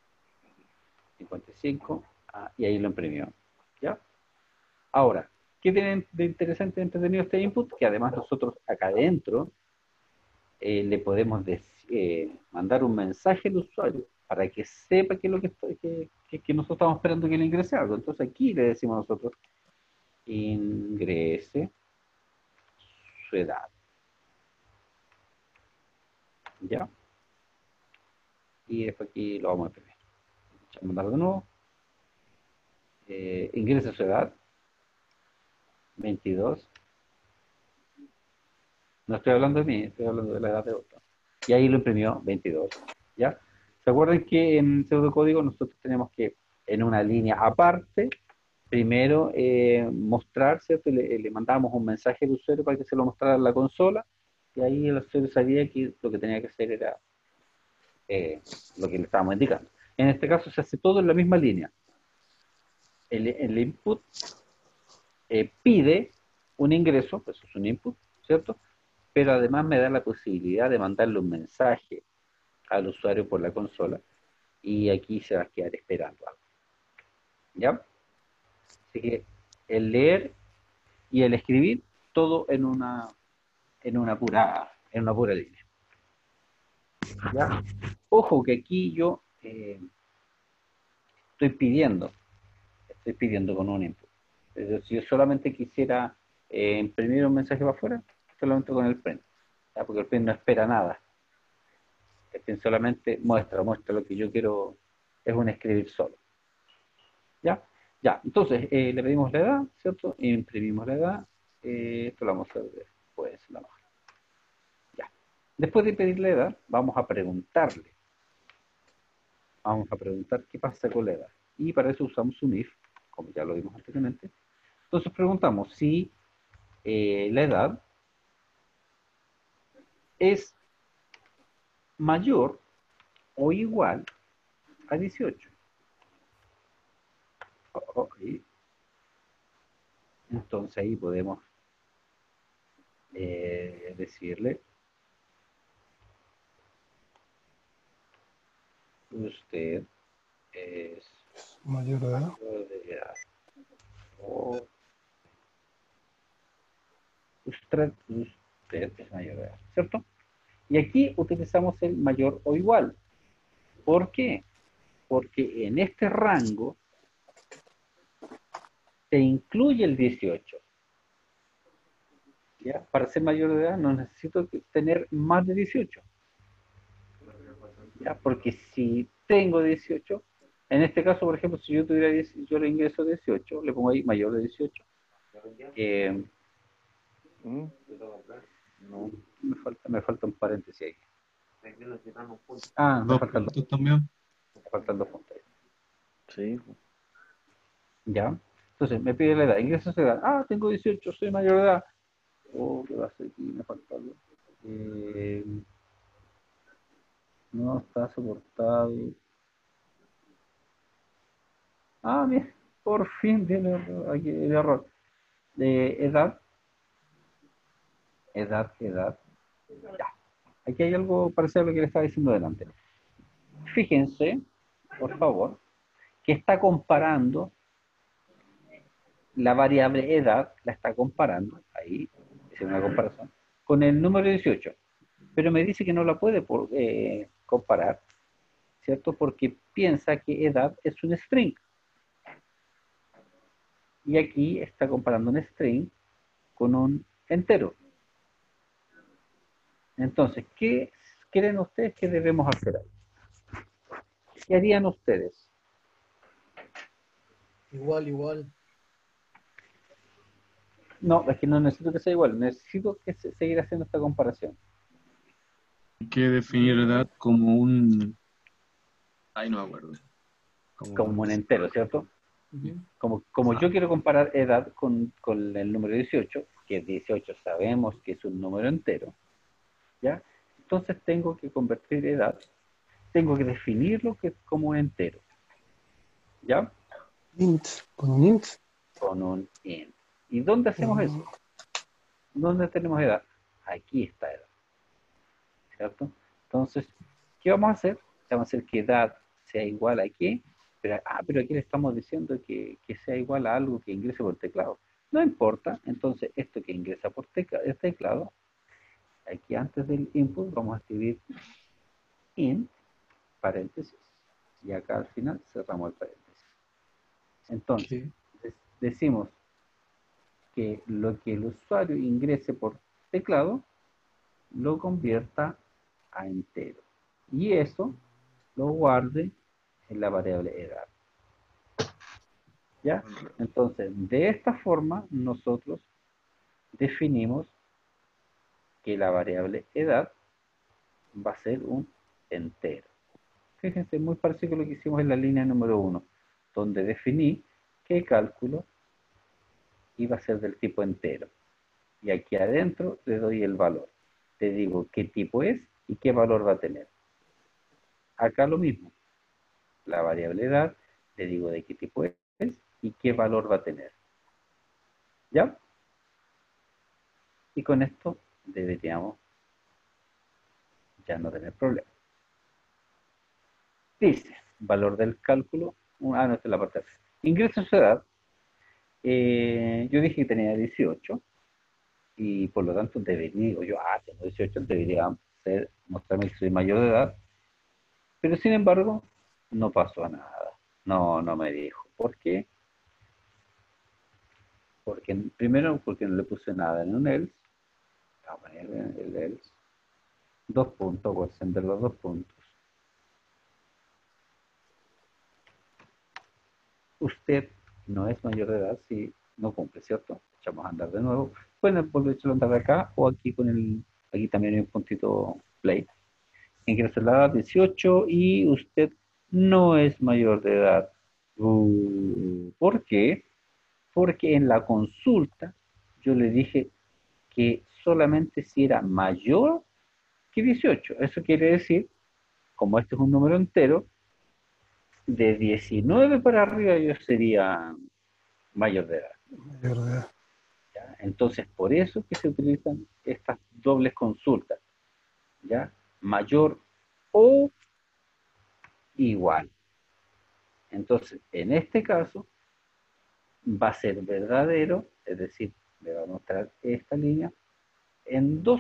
55, y ahí lo imprimió. ¿Ya? Ahora, ¿qué tiene de interesante y entretenido este input? Que además nosotros acá adentro le podemos mandar un mensaje al usuario para que sepa que, que nosotros estamos esperando que le ingrese algo. Entonces aquí le decimos nosotros, ingrese su edad. ¿Ya? Y después aquí lo vamos a imprimir. Vamos a mandar de nuevo. Ingrese su edad. 22. No estoy hablando de mí, estoy hablando de la edad de otro. Y ahí lo imprimió 22. ¿Ya? ¿Se acuerdan que en pseudocódigo nosotros tenemos que, en una línea aparte, primero mostrar, ¿cierto? Le mandábamos un mensaje al usuario para que se lo mostrara en la consola, y ahí el usuario sabía que lo que tenía que hacer era lo que le estábamos indicando. En este caso se hace todo en la misma línea. El input pide un ingreso, pues es un input, ¿cierto? Pero además me da la posibilidad de mandarle un mensaje al usuario por la consola, y aquí se va a quedar esperando algo. ¿Ya? Así que el leer y el escribir, todo en una pura línea. ¿Ya? Ojo que aquí yo estoy pidiendo con un input. Si yo solamente quisiera imprimir un mensaje para afuera, solamente con el print, ¿ya? Porque el print no espera nada. El print solamente muestra lo que yo quiero, es un escribir solo. ¿Ya? Ya, entonces le pedimos la edad, ¿cierto? Imprimimos la edad. Esto lo vamos a hacer después. Ya. Después de pedir la edad, vamos a preguntarle. Vamos a preguntar qué pasa con la edad. Y para eso usamos un if, como ya lo vimos anteriormente. Entonces preguntamos si la edad es mayor o igual a 18. Ok. Entonces ahí podemos decirle, usted es Mayor de edad. mayor de edad. O usted es mayor de edad, ¿cierto? Y aquí utilizamos el mayor o igual. ¿Por qué? Porque en este rango se incluye el 18. ¿Ya? Para ser mayor de edad no necesito tener más de 18. ¿Ya? Porque si tengo 18, en este caso, por ejemplo, si yo tuviera 10, yo le ingreso 18, le pongo ahí mayor de 18. ¿Mm? No, me falta un paréntesis ahí. Ah, me Dos faltan dos, puntos también. me faltan dos puntos ahí. Sí. ¿Ya? Entonces, me pide la edad, ingreso esa edad. Ah, tengo 18, soy mayor de edad. Oh, ¿qué va a hacer aquí? Me falta algo. No está soportado. Ah, bien, por fin viene aquí el error. De edad. Ya. Aquí hay algo parecido a lo que le estaba diciendo delante. Fíjense, por favor, que está comparando la variable edad, la está comparando, ahí, es una comparación, con el número 18. Pero me dice que no la puede comparar, ¿cierto? Porque piensa que edad es un string. Y aquí está comparando un string con un entero. Entonces, ¿qué creen ustedes que debemos hacer ahí? ¿Qué harían ustedes? Igual. No, es que no necesito que sea igual, necesito que seguir haciendo esta comparación. Hay que definir edad como un... Ay, no me acuerdo. Como un entero, ¿cierto? Ujú. Como yo quiero comparar edad con el número 18, que 18 sabemos que es un número entero, ¿ya? Entonces tengo que convertir edad, tengo que definirlo como un entero, ¿ya? Int, con un int. Con un int. ¿Y dónde hacemos eso? ¿Dónde tenemos edad? Aquí está edad, ¿cierto? Entonces, ¿qué vamos a hacer? Vamos a hacer que edad sea igual a qué, pero aquí le estamos diciendo que sea igual a algo que ingrese por teclado. No importa, entonces esto que ingresa por teclado, aquí antes del input vamos a escribir int, paréntesis, y acá al final cerramos el paréntesis. Entonces, Ok. decimos que lo que el usuario ingrese por teclado lo convierta a entero. Y eso lo guarde en la variable edad. ¿Ya? Entonces, de esta forma, nosotros definimos que la variable edad va a ser un entero. Fíjense, muy parecido a lo que hicimos en la línea número 1, donde definí que cálculo iba a ser del tipo entero. Y aquí adentro le doy el valor. Te digo qué tipo es y qué valor va a tener. Acá lo mismo. La variable edad, le digo de qué tipo es y qué valor va a tener. ¿Ya? Y con esto deberíamos ya no tener problema. Dice, valor del cálculo. No, esta es la parte de ingreso a su edad. Yo dije que tenía 18 y por lo tanto debería, digo yo, tengo 18, debería mostrarme que soy mayor de edad. Pero sin embargo, no pasó nada. No me dijo. ¿Por qué? Porque primero, porque no le puse nada en un else. Vamos a poner el else. Dos puntos, voy a encender los dos puntos. Usted no es mayor de edad si no cumple, ¿cierto? Echamos a andar de nuevo. Pueden volver a echarlo a andar acá o aquí aquí también hay un puntito play. Ingresa la edad 18 y usted no es mayor de edad. ¿Por qué? Porque en la consulta yo le dije que solamente si era mayor que 18. Eso quiere decir, como este es un número entero, de 19 para arriba yo sería mayor de edad. Mayor de edad. ¿Ya? Entonces, por eso que se utilizan estas dobles consultas, ¿ya? Mayor o igual. Entonces, en este caso, va a ser verdadero, es decir, me va a mostrar esta línea en dos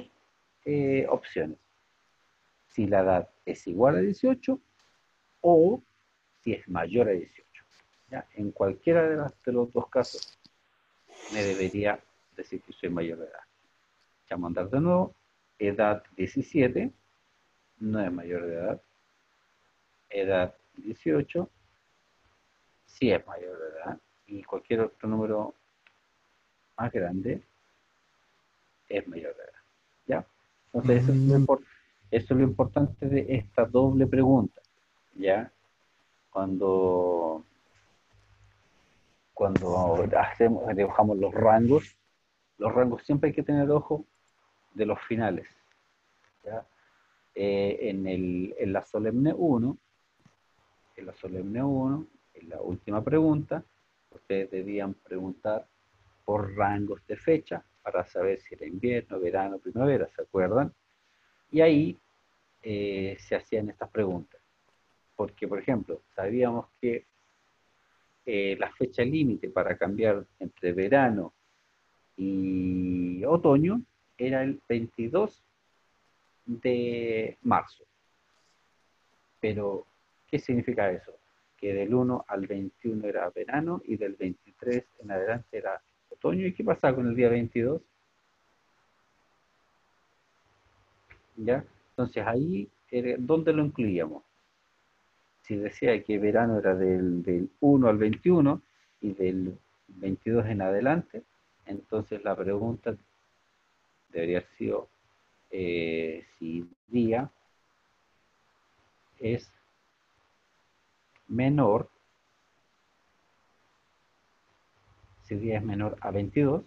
opciones. Si la edad es igual a 18 o si es mayor a 18. ¿Ya? En cualquiera de los dos casos me debería decir que soy mayor de edad. Vamos a andar de nuevo. Edad 17, no es mayor de edad. Edad 18, sí es mayor de edad. Y cualquier otro número más grande es mayor de edad. ¿Ya? Entonces, eso es lo importante de esta doble pregunta. ¿Ya? Cuando dibujamos los rangos siempre hay que tener ojo de los finales. ¿Ya? En la solemne 1, en la última pregunta, ustedes debían preguntar por rangos de fecha para saber si era invierno, verano, primavera, ¿se acuerdan? Y ahí se hacían estas preguntas. Porque, por ejemplo, sabíamos que la fecha límite para cambiar entre verano y otoño era el 22 de marzo. Pero, ¿qué significa eso? Que del 1 al 21 era verano y del 23 en adelante era otoño. ¿Y qué pasaba con el día 22? ¿Ya? Entonces ahí, ¿dónde lo incluíamos? Si decía que verano era del 1 al 21 y del 22 en adelante, entonces la pregunta debería haber sido si día es menor, si día es menor a 22,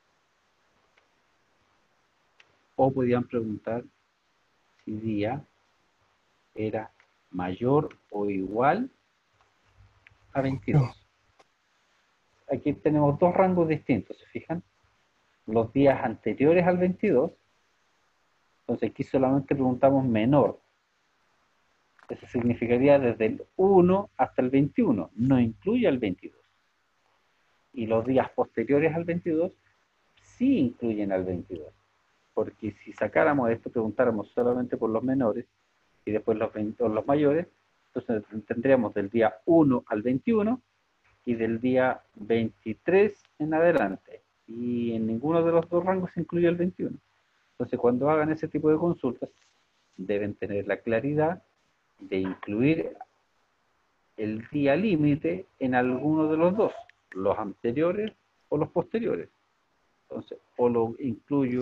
o podían preguntar si día era mayor o igual a 22. Aquí tenemos dos rangos distintos, ¿se fijan? Los días anteriores al 22, entonces aquí solamente preguntamos menor. Eso significaría desde el 1 hasta el 21, no incluye al 22. Y los días posteriores al 22 sí incluyen al 22. Porque si sacáramos esto, preguntáramos solamente por los menores y después los mayores, entonces tendríamos del día 1 al 21 y del día 23 en adelante. Y en ninguno de los dos rangos se incluye el 21. Entonces, cuando hagan ese tipo de consultas, deben tener la claridad de incluir el día límite en alguno de los dos, los anteriores o los posteriores. Entonces, o lo incluyo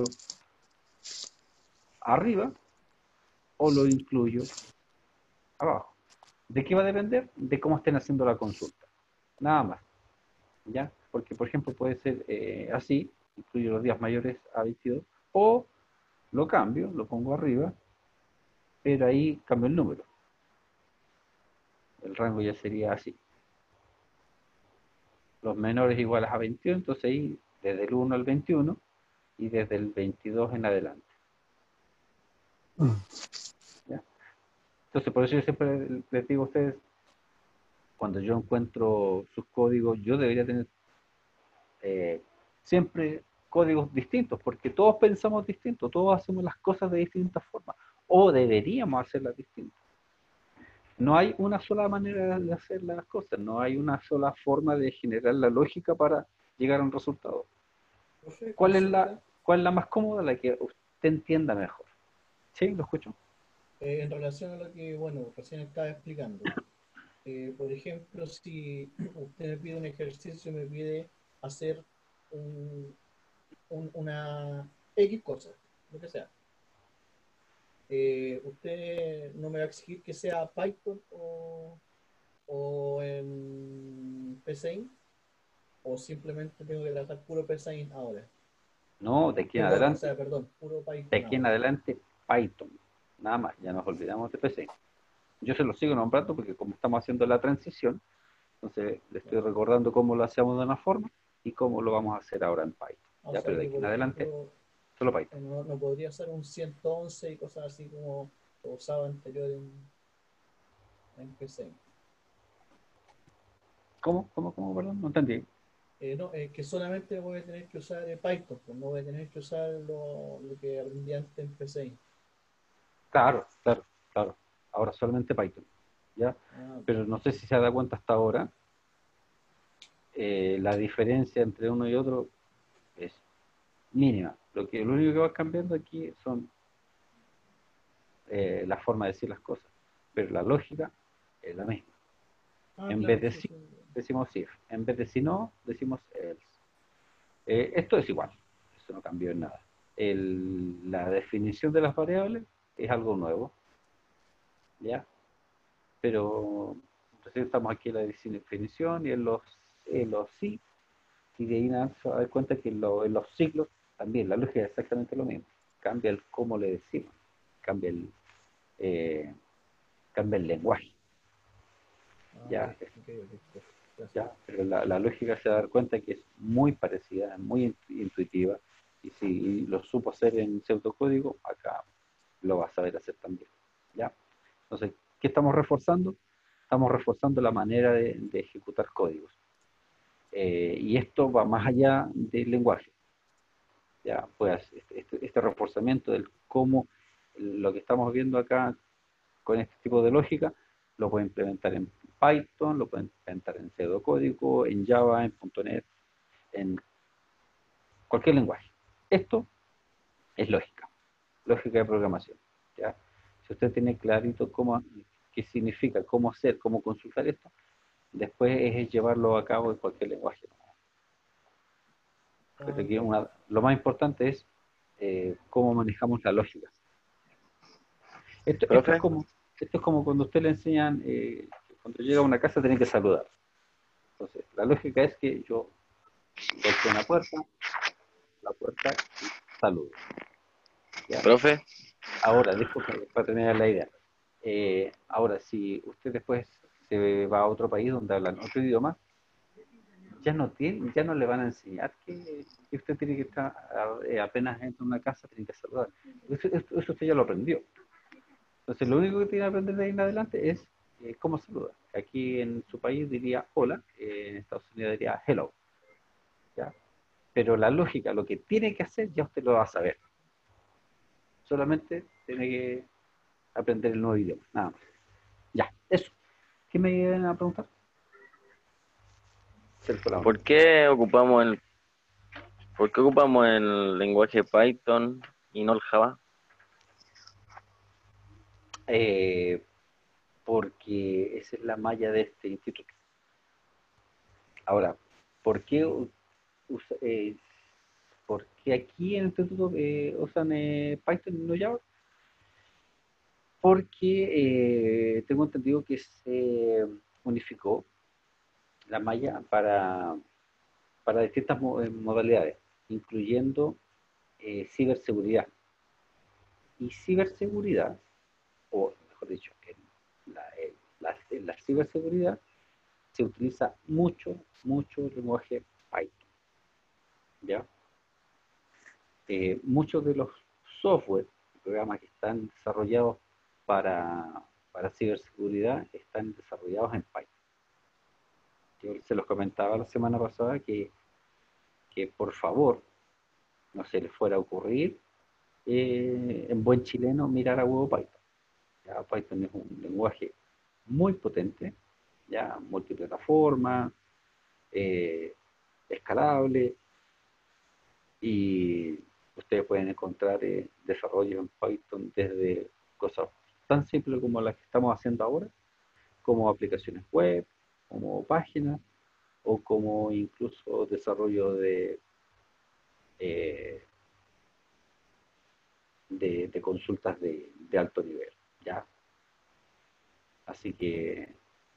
arriba o lo incluyo abajo. ¿De qué va a depender? De cómo estén haciendo la consulta. Nada más. ¿Ya? Porque, por ejemplo, puede ser así, incluyo los días mayores a 22, o lo cambio, lo pongo arriba, pero ahí cambio el número. El rango ya sería así. Los menores iguales a 21, entonces ahí desde el 1 al 21 y desde el 22 en adelante. ¿Ya? Entonces, por eso yo siempre les digo a ustedes, cuando yo encuentro sus códigos, yo debería tener siempre códigos distintos, porque todos pensamos distinto, todos hacemos las cosas de distintas formas, o deberíamos hacerlas distintas. No hay una sola manera de hacer las cosas, no hay una sola forma de generar la lógica para llegar a un resultado. Profe, ¿Cuál es consulta, la más cómoda? La que usted entienda mejor. ¿Sí? ¿Lo escucho? en relación a lo que, bueno, recién estaba explicando. Por ejemplo, si usted me pide un ejercicio, me pide hacer un, una X cosa, lo que sea. Usted no me va a exigir que sea Python o en PCI, o simplemente tengo que tratar puro PCI ahora. No, de aquí en Perdón, o adelante, sea, perdón, puro de Python aquí en ahora. adelante, Python. Nada más, ya nos olvidamos de PC. Yo se lo sigo nombrando porque como estamos haciendo la transición, entonces le estoy recordando cómo lo hacemos de una forma y cómo lo vamos a hacer ahora en Python. O Ya, pero sea de que, aquí en por adelante, ejemplo, solo Python. no podría ser un 111 y cosas así como lo usaba anterior en PC. ¿Cómo, perdón? No entendí. No, que solamente voy a tener que usar Python, pues no voy a tener que usar lo que aprendí antes en PC. Claro. Ahora solamente Python. ¿ya? Ah, Pero no sé si se ha dado cuenta hasta ahora, la diferencia entre uno y otro es mínima. Lo único que va cambiando aquí son la forma de decir las cosas, pero la lógica es la misma. En claro, vez de sí, si, sí. decimos if. En vez de si no, decimos else. Esto es igual. Eso no cambió en nada. La definición de las variables es algo nuevo, ¿ya? Pero entonces estamos aquí en la definición y en los sí, y de ahí nada, se va a dar cuenta que en los ciclos también la lógica es exactamente lo mismo. Cambia el cómo le decimos, cambia eh, cambia el lenguaje, Ok, ¿ya? ok, gracias. ¿Ya? Pero la lógica se va a dar cuenta que es muy parecida, muy intuitiva, y si lo supo hacer en pseudocódigo, acá lo va a saber hacer también, ¿ya? Entonces, ¿qué estamos reforzando? Estamos reforzando la manera de ejecutar códigos. Y esto va más allá del lenguaje, ¿ya? Pues este reforzamiento del cómo lo que estamos viendo acá con este tipo de lógica, lo puede implementar en Python, lo puede implementar en pseudocódigo, en Java, en .NET, en cualquier lenguaje. Esto es lógica, lógica de programación, ¿ya? Si usted tiene clarito qué significa, cómo hacer, cómo consultar esto, después es llevarlo a cabo en cualquier lenguaje. Pero aquí Ok. lo más importante es cómo manejamos la lógica. Esto Profe, es como cuando usted le enseñan, cuando llega a una casa tiene que saludar. Entonces, la lógica es que yo golpeo la puerta y saludo, ¿ya? profe, Ahora, disculpe, para terminar la idea. Ahora, si usted después se va a otro país donde hablan otro idioma, ya no le van a enseñar que usted tiene que estar, apenas entra a una casa, tiene que saludar. Eso usted ya lo aprendió. Entonces, lo único que tiene que aprender de ahí en adelante es cómo saludar. Aquí en su país diría hola, en Estados Unidos diría hello, ¿ya? Pero la lógica, lo que tiene que hacer, ya usted lo va a saber. Solamente tiene que aprender el nuevo idioma, nada más. Ya, eso. ¿Qué me iban a preguntar? Se le fue la onda. ¿Por qué ocupamos el lenguaje Python y no el Java? Eh, Porque esa es la malla de este instituto. Ahora, ¿por qué, por qué aquí en el instituto usan Python y no Java? Porque tengo entendido que se unificó la malla para distintas modalidades, incluyendo ciberseguridad. Y ciberseguridad, o mejor dicho, en la ciberseguridad se utiliza mucho el lenguaje Python, ¿ya? Muchos de los software, programas que están desarrollados para ciberseguridad, están desarrollados en Python. Yo se los comentaba la semana pasada que por favor no se les fuera a ocurrir en buen chileno mirar a huevo Python. ¿Ya? Python es un lenguaje muy potente, ya multiplataforma, escalable, y ustedes pueden encontrar desarrollo en Python desde cosas tan simples como las que estamos haciendo ahora, como aplicaciones web, como páginas, o como incluso desarrollo eh, de consultas de alto nivel, ¿ya? Así que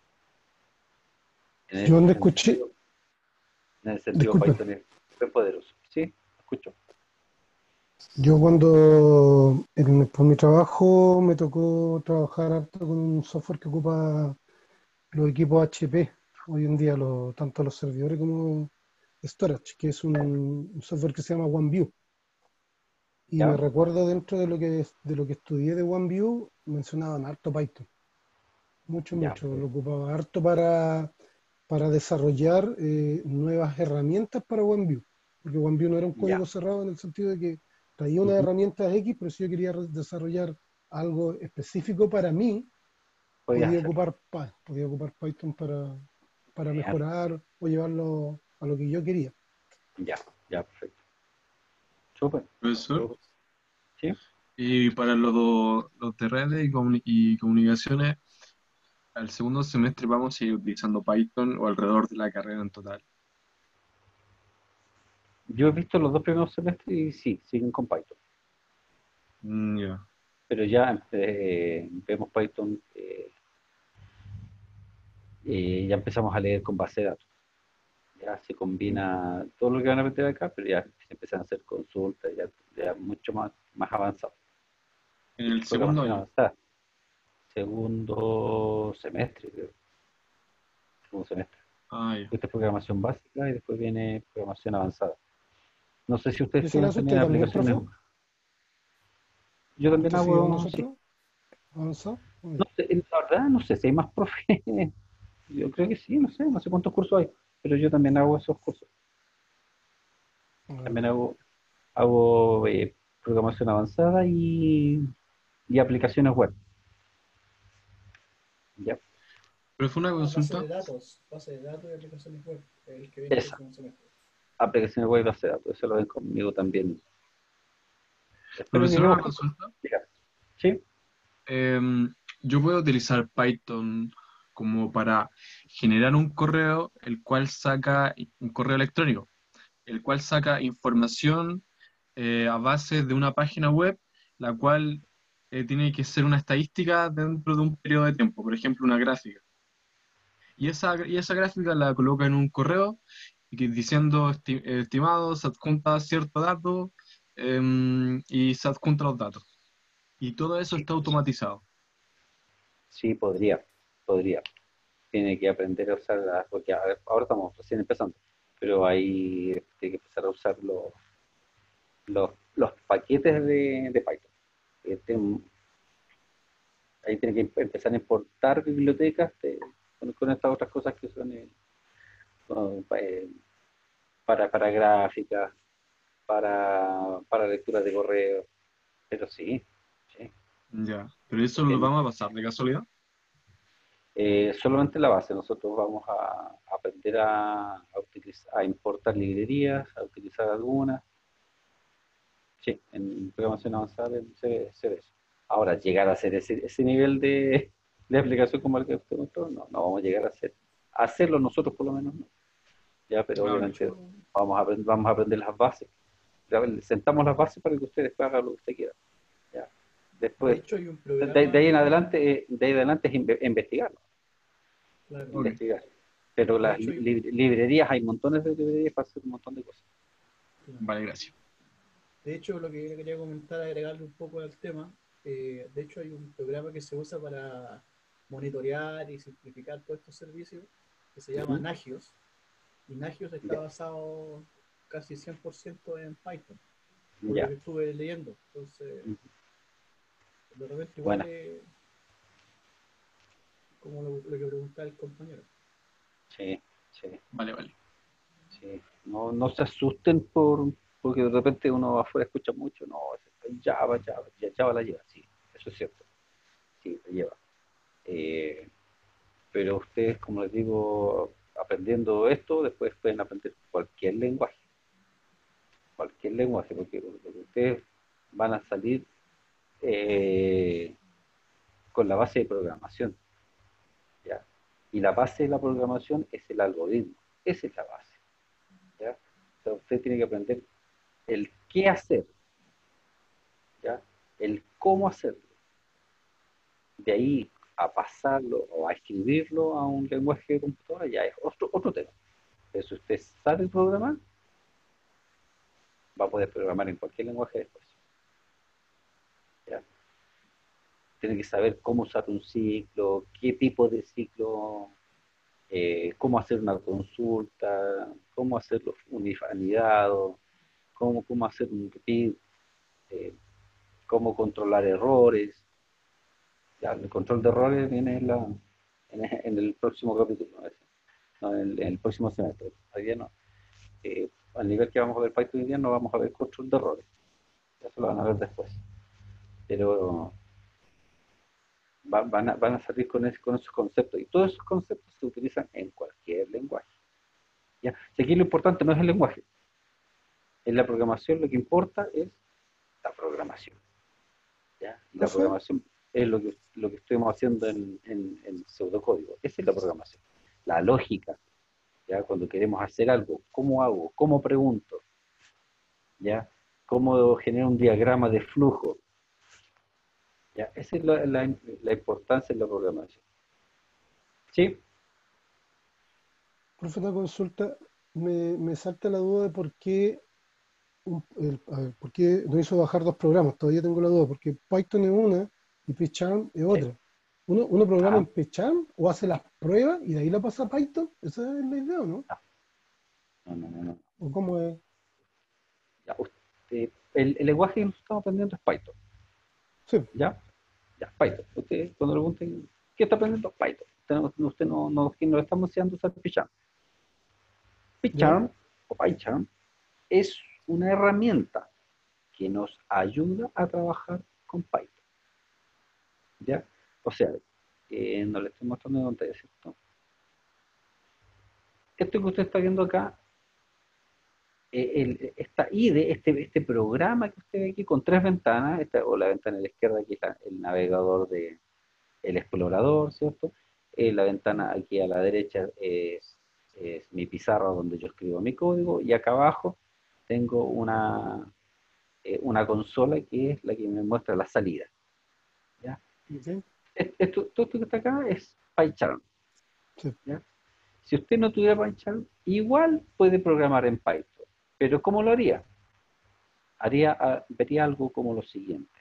en Yo ese donde escuché, sentido, disculpen, Python es muy poderoso. ¿Sí? ¿Escucho? yo por mi trabajo me tocó trabajar harto con un software que ocupa los equipos HP, hoy en día tanto los servidores como storage, que es un software que se llama OneView. Y me ¿Ya? recuerdo dentro de lo que estudié de OneView, mencionaban harto Python, Ya. mucho, lo ocupaba harto para desarrollar nuevas herramientas para OneView, porque OneView no era un Ya. código cerrado en el sentido de que traía unas Ujú. herramientas X, pero si yo quería desarrollar algo específico para mí, podías podía hacer. ocupar Python para Ya, mejorar o llevarlo a lo que yo quería. ya, perfecto. Súper, Profesor, súper. ¿Sí? y para los de redes y comunicaciones, al segundo semestre vamos a seguir utilizando Python o alrededor de la carrera en total. Yo he visto los 2 primeros semestres y sí, siguen con Python. Ya. Pero ya vemos Python, ya empezamos a leer con base de datos. Ya se combina todo lo que van a meter acá, pero ya se empiezan a hacer consultas, ya mucho más avanzado. En el segundo Programación año. avanzada. Segundo semestre, creo. Segundo semestre. Ah, ya. Esta es programación básica y después viene programación avanzada. No sé si ¿Y ustedes eso lo tienen hace usted también también, aplicaciones. profe? Yo también ¿Usted sigue con hago, sí. nosotros? ¿Avanzado? No sé, la verdad, no sé si hay más profes. Yo creo que sí, no sé cuántos cursos hay, pero yo también hago esos cursos. También hago programación avanzada y aplicaciones web. Ya, Pero fue una consulta. Base de datos y aplicaciones web, el que viene el esa, próximo semestre. aplicaciones web y base de datos, eso lo ven conmigo también. Espero Profesor, lleguemos una a consulta. llegar. ¿Sí? Yo puedo utilizar Python como para generar un correo, el cual saca un correo electrónico, el cual saca información a base de una página web, la cual tiene que ser una estadística dentro de un periodo de tiempo, por ejemplo, una gráfica. Y esa gráfica la coloca en un correo diciendo estimado, se adjunta cierto dato y se adjunta los datos. Y todo eso Sí, está automatizado. sí, podría. Tiene que aprender a usar, porque ahora estamos recién empezando, pero ahí tiene que empezar a usar los paquetes de Python. Ahí tiene que empezar a importar bibliotecas con estas otras cosas que son bueno, para gráficas, para lectura de correo. Pero sí, sí. Ya, pero eso lo vamos a pasar de casualidad. Solamente la base. Nosotros vamos a aprender a importar librerías, a utilizar algunas. Sí, en programación avanzada se ve eso. Ahora, llegar a hacer ese nivel de aplicación como el que usted mostró, no vamos a llegar a hacerlo nosotros por lo menos, no. Ya, pero Ah, De ok. obviamente hecho, vamos a aprender las bases. Ya, sentamos las bases para que usted después haga lo que usted quiera. Ya. de Después, hecho hay un de programa ahí en que, adelante, es investigarlo, claro, Ok. investigar. Pero de las hecho librerías, hay montones de librerías para hacer un montón de cosas. Vale, gracias. de hecho, lo que yo quería comentar, agregarle un poco al tema, de hecho hay un programa que se usa para monitorear y simplificar todos estos servicios, que se llama Ujú. Nagios, y Nagios está Ya, basado casi 100% en Python, por lo ya. que estuve leyendo. Entonces, de repente igual Buena. es como lo que preguntaba el compañero. Sí, sí. Vale, vale. Sí, no se asusten porque de repente uno afuera escucha mucho, no, Java la lleva, sí, eso es cierto, sí, la lleva. Eh, pero ustedes, como les digo, aprendiendo esto, después pueden aprender cualquier lenguaje, porque ustedes van a salir eh, con la base de programación, ¿ya? Y la base de la programación es el algoritmo, esa es la base, ¿ya? O sea, usted tiene que aprender el qué hacer, ¿ya? El cómo hacerlo. De ahí a pasarlo o a escribirlo a un lenguaje de computadora ya es otro tema. Pero si usted sabe programar, va a poder programar en cualquier lenguaje después. ¿Ya? Tiene que saber cómo usar un ciclo, qué tipo de ciclo, cómo hacer una consulta, cómo hacerlo unifamiliado, cómo hacer un repeat, eh, cómo controlar errores. Ya, el control de errores viene en el próximo capítulo, ¿no? En el próximo semestre. Hoy día no. Al nivel que vamos a ver Python hoy día no vamos a ver control de errores. Eso lo van a ver después. Pero van a salir con esos conceptos. Y todos esos conceptos se utilizan en cualquier lenguaje. ¿Ya? Si aquí lo importante no es el lenguaje. En la programación lo que importa es la programación. ¿Ya? Y la Profe, programación es lo que estuvimos haciendo en pseudocódigo. Esa es la programación. La lógica. ¿Ya? Cuando queremos hacer algo, ¿cómo hago? ¿Cómo pregunto? ¿Ya? ¿Cómo genero un diagrama de flujo? ¿Ya? Esa es la importancia de la programación. ¿Sí? profe, una consulta, me salta la duda de a ver, por qué no hizo bajar dos programas. Todavía tengo la duda, porque Python es una y PyCharm es Sí. otra. ¿Uno programa Ah, en PyCharm o hace las pruebas y de ahí la pasa a Python? Esa es la idea, ¿o no? no. ¿O cómo es? Ya, el lenguaje que nosotros estamos aprendiendo es Python. Sí, ¿Ya? Ya, Python. Usted, cuando le pregunten, ¿qué está aprendiendo? Python. Usted no le estamos enseñando a usar PyCharm. ¿ya? PyCharm o PyCharm es una herramienta que nos ayuda a trabajar con Python. ¿Ya? O sea, no le estoy mostrando en pantalla, ¿cierto? Esto que usted está viendo acá, esta IDE, este programa que usted ve aquí con tres ventanas, o la ventana de la izquierda aquí está el navegador el explorador, ¿cierto? La ventana aquí a la derecha es mi pizarra donde yo escribo mi código y acá abajo tengo una consola que es la que me muestra la salida. ¿Ya? ¿Ok? Todo esto que está acá es PyCharm. Sí. ¿Ya? Si usted no tuviera PyCharm, igual puede programar en Python. Pero ¿cómo lo haría? Vería algo como lo siguiente.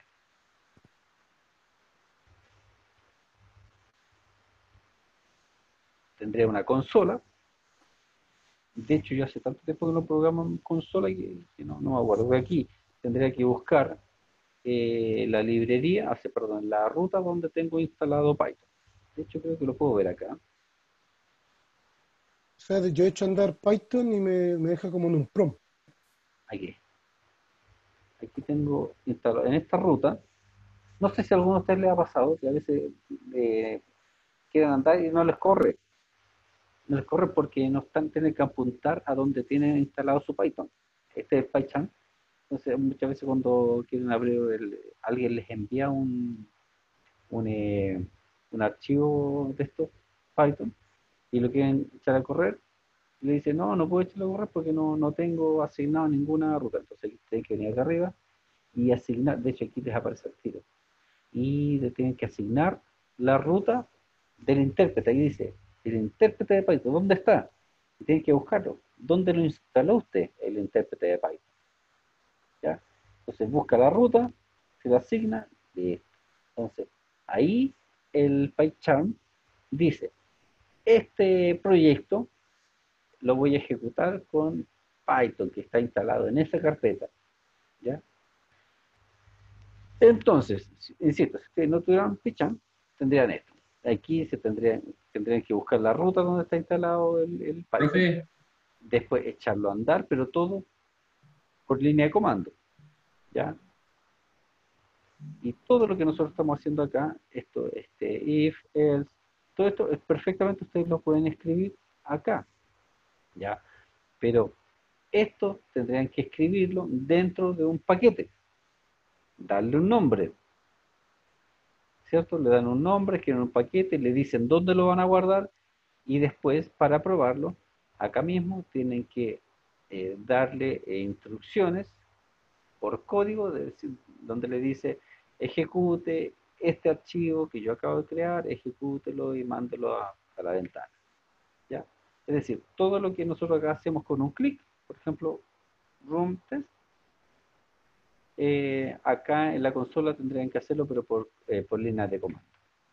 Tendría una consola. De hecho, yo hace tanto tiempo que no programo en consola que no me acuerdo. Aquí tendría que buscar la librería, perdón, la ruta donde tengo instalado Python. De hecho, creo que lo puedo ver acá. O sea, yo he hecho andar Python y me deja como en un prompt. Aquí. Aquí tengo instalado. En esta ruta, no sé si a alguno de ustedes les ha pasado, que a veces quieren andar y no les corre. No les corre porque no están, tienen que apuntar a donde tienen instalado su Python. Este es PyCharm. Entonces, muchas veces cuando quieren abrir, alguien les envía un, eh, un archivo de esto, Python, y lo quieren echar a correr, y le dicen, no puedo echarlo a correr porque no tengo asignado ninguna ruta. Entonces, tienen que venir acá arriba y asignar, de hecho aquí les aparece el tiro, y le tienen que asignar la ruta del intérprete. Ahí dice, el intérprete de Python, ¿dónde está? Y tienen que buscarlo. ¿Dónde lo instaló usted el intérprete de Python? ¿Ya? Entonces busca la ruta, se la asigna, listo. Entonces, ahí el PyCharm dice, este proyecto lo voy a ejecutar con Python, que está instalado en esa carpeta. ¿Ya? Entonces, insisto, si ustedes no tuvieran PyCharm, tendrían esto. Aquí tendrían que buscar la ruta donde está instalado el Python, Profe, después echarlo a andar, pero todo por línea de comando. ¿Ya? Y todo lo que nosotros estamos haciendo acá, if, else, todo esto es perfectamente ustedes lo pueden escribir acá, ¿ya? Pero esto tendrían que escribirlo dentro de un paquete, darle un nombre, ¿cierto? Le dan un nombre, escriben un paquete, le dicen dónde lo van a guardar y después, para probarlo, acá mismo tienen que darle instrucciones por código, donde le dice ejecute este archivo que yo acabo de crear, ejecútelo y mándelo a la ventana. ¿Ya? Es decir, todo lo que nosotros acá hacemos con un clic, por ejemplo, run test, acá en la consola tendrían que hacerlo, pero por líneas de comando.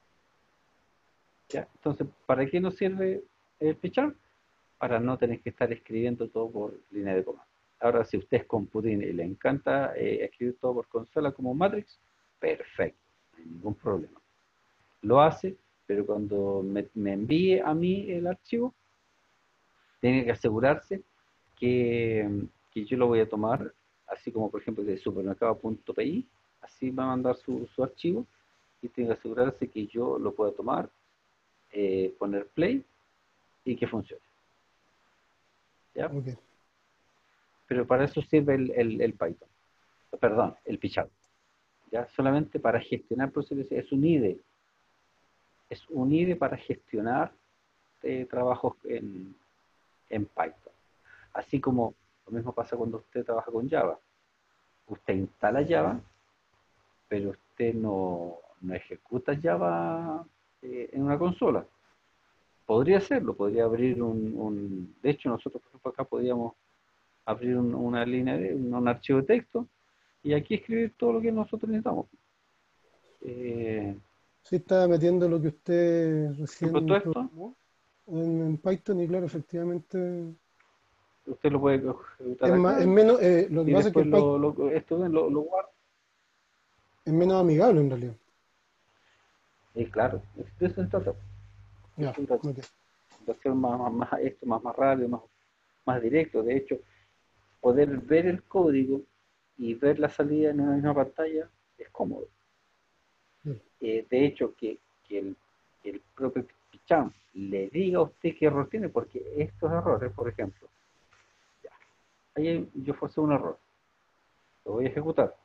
¿Ya? Entonces, ¿para qué nos sirve el Picharm? Para no tener que estar escribiendo todo por línea de comando. Ahora, si usted es computín y le encanta escribir todo por consola como Matrix, perfecto, no hay ningún problema. Lo hace, pero cuando me envíe a mí el archivo, tiene que asegurarse que yo lo voy a tomar, así como por ejemplo de supermercado.pi, así va a mandar su archivo, y tiene que asegurarse que yo lo pueda tomar, poner play y que funcione. ¿Ya? Ok. Pero para eso sirve el Python. Perdón, el Pichado. ¿Ya? Solamente para gestionar procesos. Es un IDE. Es un IDE para gestionar trabajos en Python. Así como lo mismo pasa cuando usted trabaja con Java. Usted instala Java, pero usted no ejecuta Java en una consola. Podría hacerlo, podría abrir de hecho, nosotros por ejemplo acá podíamos abrir una línea un archivo de texto y aquí escribir todo lo que nosotros necesitamos. Sí, estaba metiendo lo que usted Por recién todo esto, programó en Python y claro, efectivamente usted lo puede ejecutar es acá es menos, lo que y pasa es que después el Python lo guarda. es menos amigable en realidad. Y claro, de eso se trata. De Ya, eso se trata. ok. De hacer esto más rápido, más directo. De hecho, poder ver el código y ver la salida en una misma pantalla es cómodo. Bien. De hecho, que el propio Picham le diga a usted qué error tiene, porque estos errores, por ejemplo, ya, ahí yo forcé un error, lo voy a ejecutar,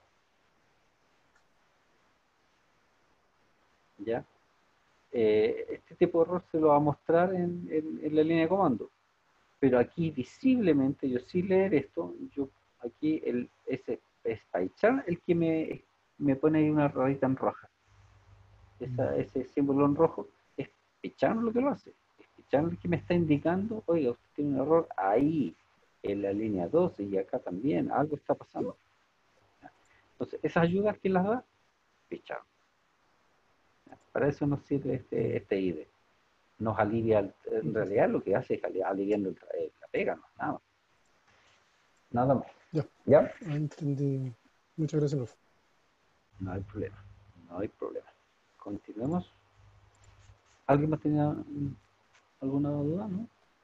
¿ya? Este tipo de error se lo va a mostrar en la línea de comando, pero aquí visiblemente, yo sin leer esto, yo aquí ese es Picham el que me pone ahí una rayita en roja. Ese símbolo en rojo, es Picham lo que lo hace. Es Picham el que me está indicando, oiga, usted tiene un error ahí, en la línea 12 y acá también, algo está pasando. Entonces, esas ayudas que las da, Picham. Para eso nos sirve este IDE. Nos alivia, en realidad lo que hace es aliviando la pega, no, nada más. Nada más. Ya, ¿Ya? ahí entendí. Muchas gracias, profe. No hay problema. No hay problema. Continuemos. ¿Alguien más tenía alguna duda? ¿No?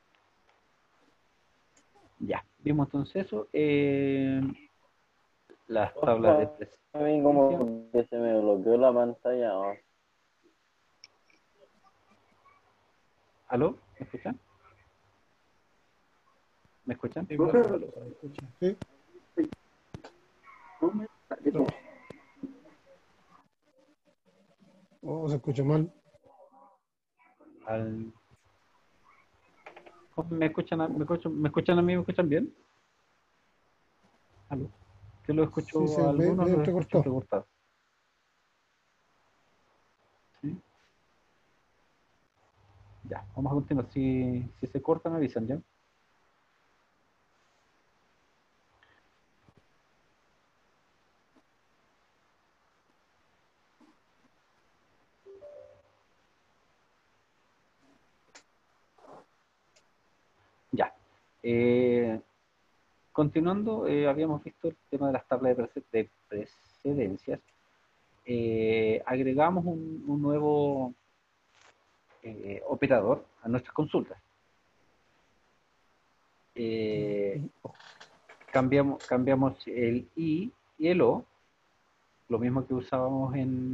Ya, vimos entonces eso. Las tablas de A mí presencia. como que se me bloqueó la pantalla. ¿No? ¿Aló? ¿Me escuchan? ¿Me escuchan? Sí, profe, se me escucha. Sí, No. oh, se escucha mal. Al- ¿Me escuchan me escuchan a mí? ¿Me escuchan bien? ¿Aló? Yo lo Sí, escucho se a ve algunos, medio los escucho entrecortado. entrecortados. ¿Sí? Ya, vamos a continuar. Si se cortan, avisan ya. Ya. Continuando, habíamos visto el tema de las tablas de precedencias. Agregamos un nuevo operador a nuestras consultas. Cambiamos el I y el O, lo mismo que usábamos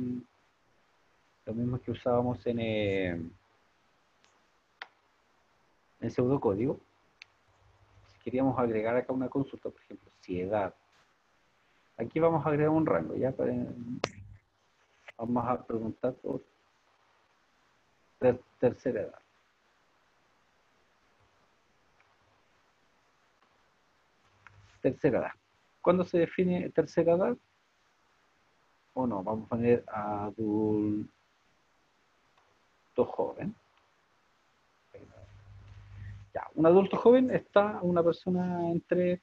en pseudocódigo. Si queríamos agregar acá una consulta, por ejemplo, si edad, aquí vamos a agregar un rango, ¿ya? Vamos a preguntar por tercera edad. Tercera edad. ¿Cuándo se define tercera edad? O no, vamos a poner adulto joven. Ya, un adulto joven está una persona entre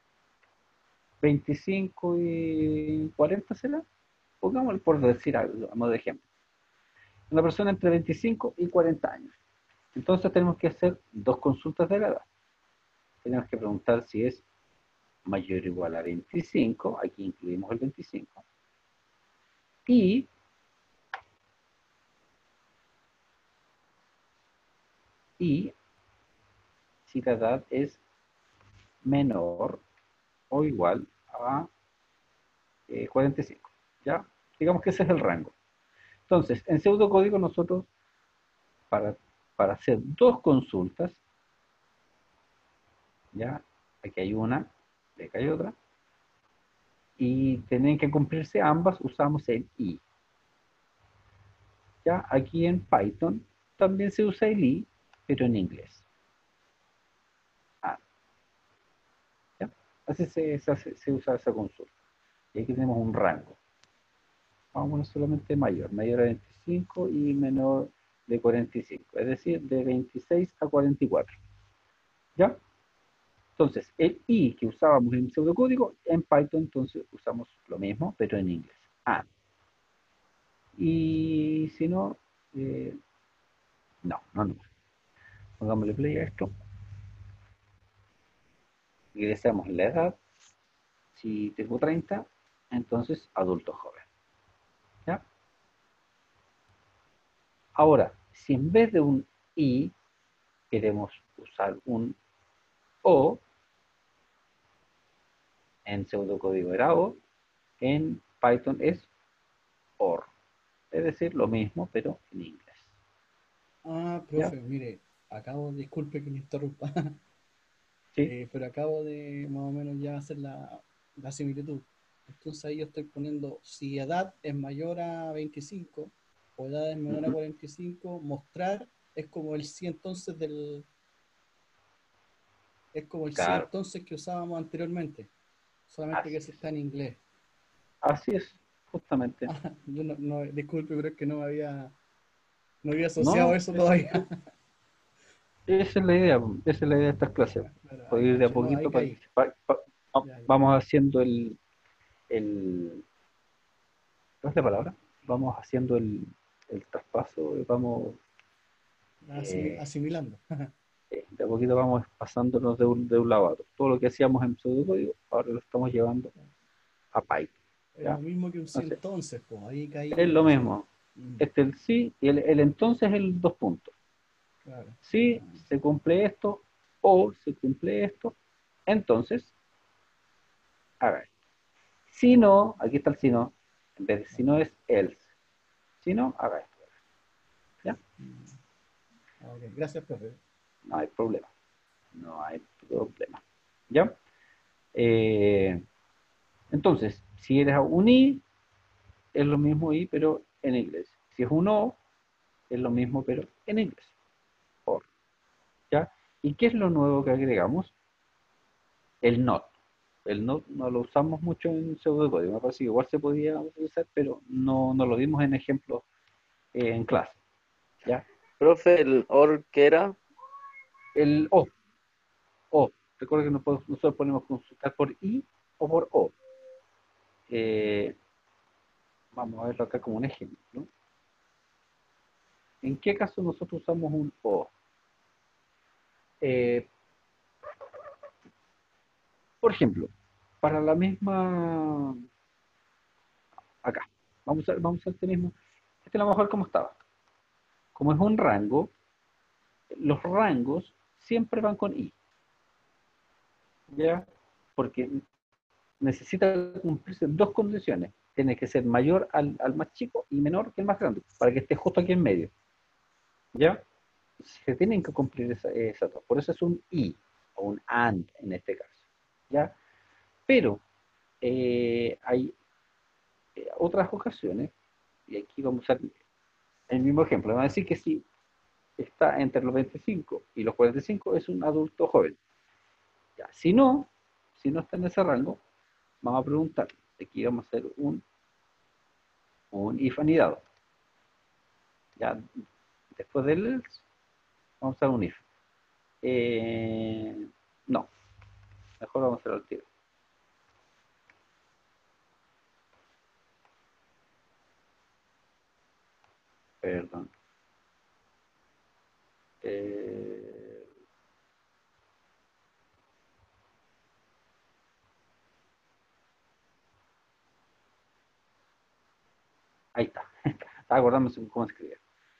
25 y 40, ¿será? Pongámosle por decir algo, a modo de ejemplo. Una persona entre 25 y 40 años. Entonces tenemos que hacer dos consultas de la edad. Tenemos que preguntar si es mayor o igual a 25, aquí incluimos el 25, y si la edad es menor o igual a 45. ¿Ya? Digamos que ese es el rango. Entonces, en pseudocódigo nosotros, para, para hacer dos consultas, ya, aquí hay una, y acá hay otra, y tienen que cumplirse ambas, usamos el i. Ya, aquí en Python también se usa el i, pero en inglés. ¿Ya? Así se usa esa consulta. Y aquí tenemos un rango. Vamos a poner solamente mayor a 25 y menor de 45, es decir, de 26 a 44. ¿Ya? Entonces, el i que usábamos en pseudocódigo, en Python entonces usamos lo mismo, pero en inglés. Y si no, no. Pongámosle play a esto. Ingresamos la edad. Si tengo 30, entonces adulto joven. ¿Ya? Ahora, si en vez de un i queremos usar un o, en pseudocódigo era o, en Python es or. Es decir, lo mismo, pero en inglés. ¿Ya? Profe, mire, disculpe que me interrumpa, ¿Sí? pero acabo de más o menos ya hacer la similitud. Entonces ahí yo estoy poniendo, si edad es mayor a 25 o edad es menor a 45, mostrar es como el sí entonces es como el sí Claro, entonces que usábamos anteriormente, solamente que así ese es. está en inglés. Así es, justamente. Yo disculpe, pero es que no había asociado No, eso todavía. esa es la idea, esa es la idea de estas clases. Claro, Poder ahí ir de a caché, no, ahí poquito para que caí. Ya, ya. vamos haciendo el, ¿cuál es la palabra? Vamos haciendo el traspaso, vamos, eh, Asimilando. de a poquito vamos pasándonos de un lado a otro. Todo lo que hacíamos en pseudocódigo, ahora lo estamos llevando a Python. Es lo ¿Ya? mismo que un sí Entonces, entonces, pues ahí caí es yo, lo caché. mismo. Mm, Este es el sí y el entonces es el dos puntos. claro. Si se cumple esto o se cumple esto, entonces haga esto. Si no, aquí está el si no, en vez de si no es else. Si no, haga esto. ¿Ya? Ok, gracias, profe. No hay problema. No hay problema. ¿Ya? Eh, entonces, si eres un i, es lo mismo i, pero en inglés. Si es un o, es lo mismo, pero en inglés. Or. ¿Ya? ¿Y qué es lo nuevo que agregamos? El not. El not no lo usamos mucho en pseudocódigo. Me parece que igual se podía utilizar, pero no lo dimos en ejemplos en clase. ¿Ya? Profe, el OR que era, El o. O. Recuerda que nosotros podemos consultar por i o por o. Eh, vamos a verlo acá como un ejemplo, ¿no? ¿En qué caso nosotros usamos un o? Eh, por ejemplo, para la misma... Acá. Vamos a este mismo. Este lo vamos a ver cómo estaba. Como es un rango, los rangos siempre van con i. ¿Ya? Porque necesita cumplirse dos condiciones. Tiene que ser mayor al más chico y menor que el más grande, para que esté justo aquí en medio. ¿Ya? Se tienen que cumplir esas dos. Por eso es un y, o un and en este caso. ¿Ya? Pero hay otras ocasiones, y aquí vamos a usar el mismo ejemplo. Vamos a decir que si está entre los 25 y los 45 es un adulto joven. Ya, si no está en ese rango, vamos a preguntar. Aquí vamos a hacer un if anidado. Ya, después del else, vamos a hacer un if. No, mejor vamos a hacerlo al tiro. Perdón. Eh, ahí está. Estaba acordándome cómo escribir.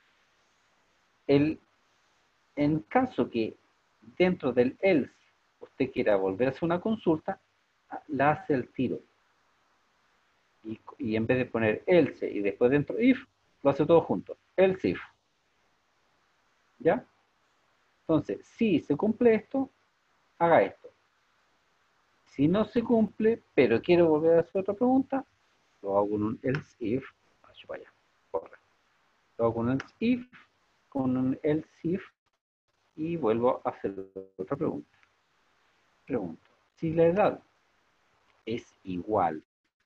En caso que dentro del else usted quiera volver a hacer una consulta, la hace el tiro. Y en vez de poner else y después dentro if, lo hace todo junto. Else if. ¿Ya? Entonces, si se cumple esto, haga esto. Si no se cumple, pero quiero volver a hacer otra pregunta, lo hago con un else if. Para allá, corre. Lo hago con un else if, y vuelvo a hacer otra pregunta. Pregunto, si la edad es igual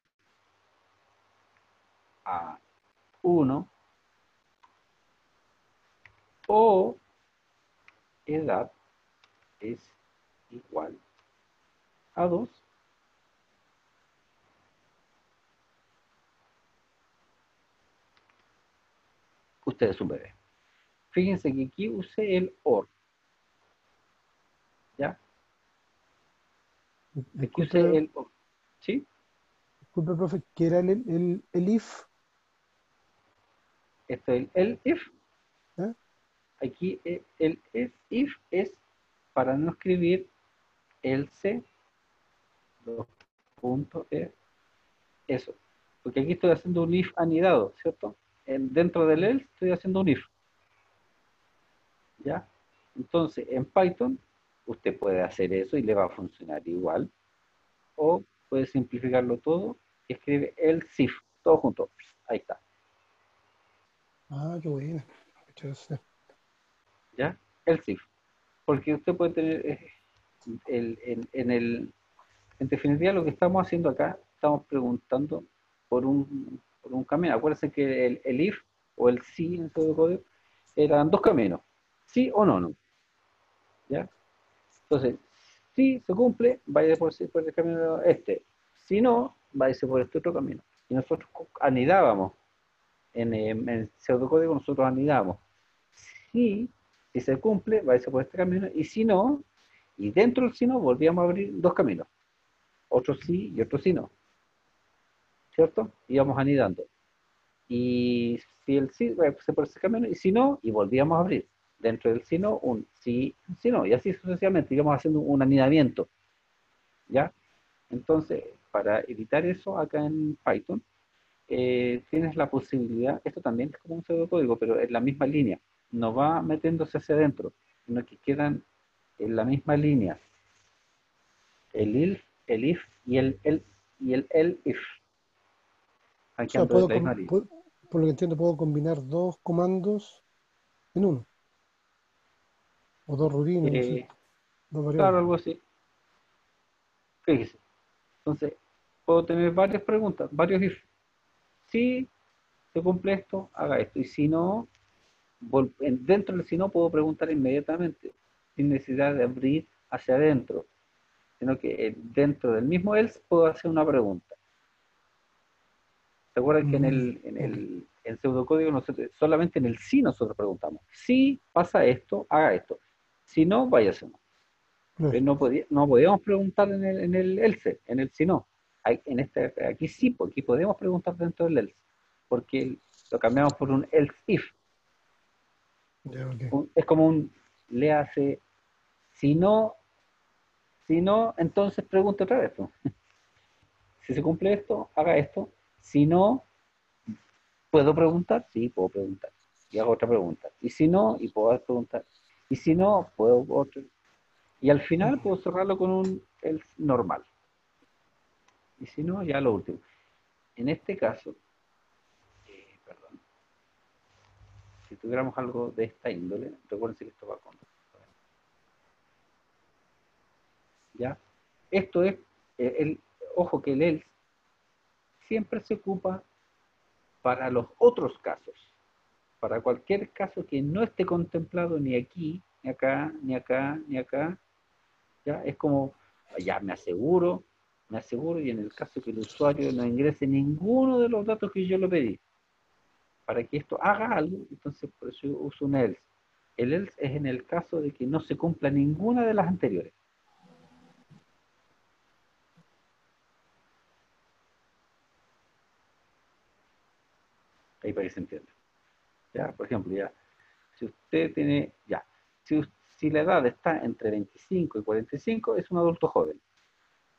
a 1 o edad es igual a 2, usted es un bebé. Fíjense que aquí usé el OR. ¿Ya? Aquí usé el OR. ¿Sí? Disculpe, profe, ¿qué era el if? Esto es el if. ¿Eh? Aquí el if es para no escribir else, dos puntos, eso. Porque aquí estoy haciendo un if anidado, ¿cierto? Dentro del else estoy haciendo un if. ¿Ya? Entonces, en Python, usted puede hacer eso y le va a funcionar igual. O puede simplificarlo todo y escribe else if, todo junto. Ahí está. Ah, qué bueno. Muchas gracias. ¿Ya? Else if. Porque usted puede tener, en definitiva, lo que estamos haciendo acá, estamos preguntando por un camino. Acuérdense que el if o el sí en todo código eran dos caminos. Sí o no, no. ¿Ya? Entonces, si se cumple, vaya por el camino este. Si no, váyase por este otro camino. Y nosotros anidábamos. En pseudocódigo nosotros anidábamos. Si se cumple, váyase por este camino. Y si no, y dentro del si no, volvíamos a abrir dos caminos. Otro sí y otro sí no. ¿Cierto? Íbamos anidando. Y si el sí, váyase por ese camino. Y si no, y volvíamos a abrir. Dentro del si no, un sí, no. Y así sucesivamente íbamos haciendo un anidamiento. ¿Ya? Entonces, para evitar eso, acá en Python, tienes la posibilidad, esto también es como un pseudocódigo, pero en la misma línea, no va metiéndose hacia adentro, sino que quedan en la misma línea, el if y el if, O sea, hackeando de la misma línea. por lo que entiendo, puedo combinar dos comandos en uno, o dos rutinas, no sé, dos Claro, variables. algo así. Fíjese. Entonces, puedo tener varias preguntas, varios if. Si se cumple esto, haga esto. Y si no, dentro del si no puedo preguntar inmediatamente, sin necesidad de abrir hacia adentro, sino que dentro del mismo else puedo hacer una pregunta. ¿Se acuerdan que en pseudocódigo nosotros, solamente en el si nosotros preguntamos? Si pasa esto, haga esto. Si no, váyase. Claro. No podíamos preguntar en el else, en el si no. Aquí sí, porque aquí podemos preguntar dentro del else, porque lo cambiamos por un else if. Ya, ok. Es como un le hace, si no, entonces pregunte otra vez. ¿No? Si se cumple esto, haga esto. Si no, ¿puedo preguntar? Sí, puedo preguntar. Y hago otra pregunta. Y si no, y puedo preguntar. Y si no, puedo otra. Y al final puedo cerrarlo con un else normal. Y si no, ya lo último. En este caso, perdón, si tuviéramos algo de esta índole, recuérdense que esto va con. ¿Ya? Esto es, ojo que el else siempre se ocupa para los otros casos. Para cualquier caso que no esté contemplado ni aquí, ni acá, ni acá, ni acá, ¿ya? Es como, ya me aseguro, y en el caso que el usuario no ingrese ninguno de los datos que yo le pedí, para que esto haga algo, entonces por eso yo uso un else. El else es en el caso de que no se cumpla ninguna de las anteriores. Ahí para que se entienda. ¿Ya? Por ejemplo, ya, si usted tiene, ya, si la edad está entre 25 y 45, es un adulto joven.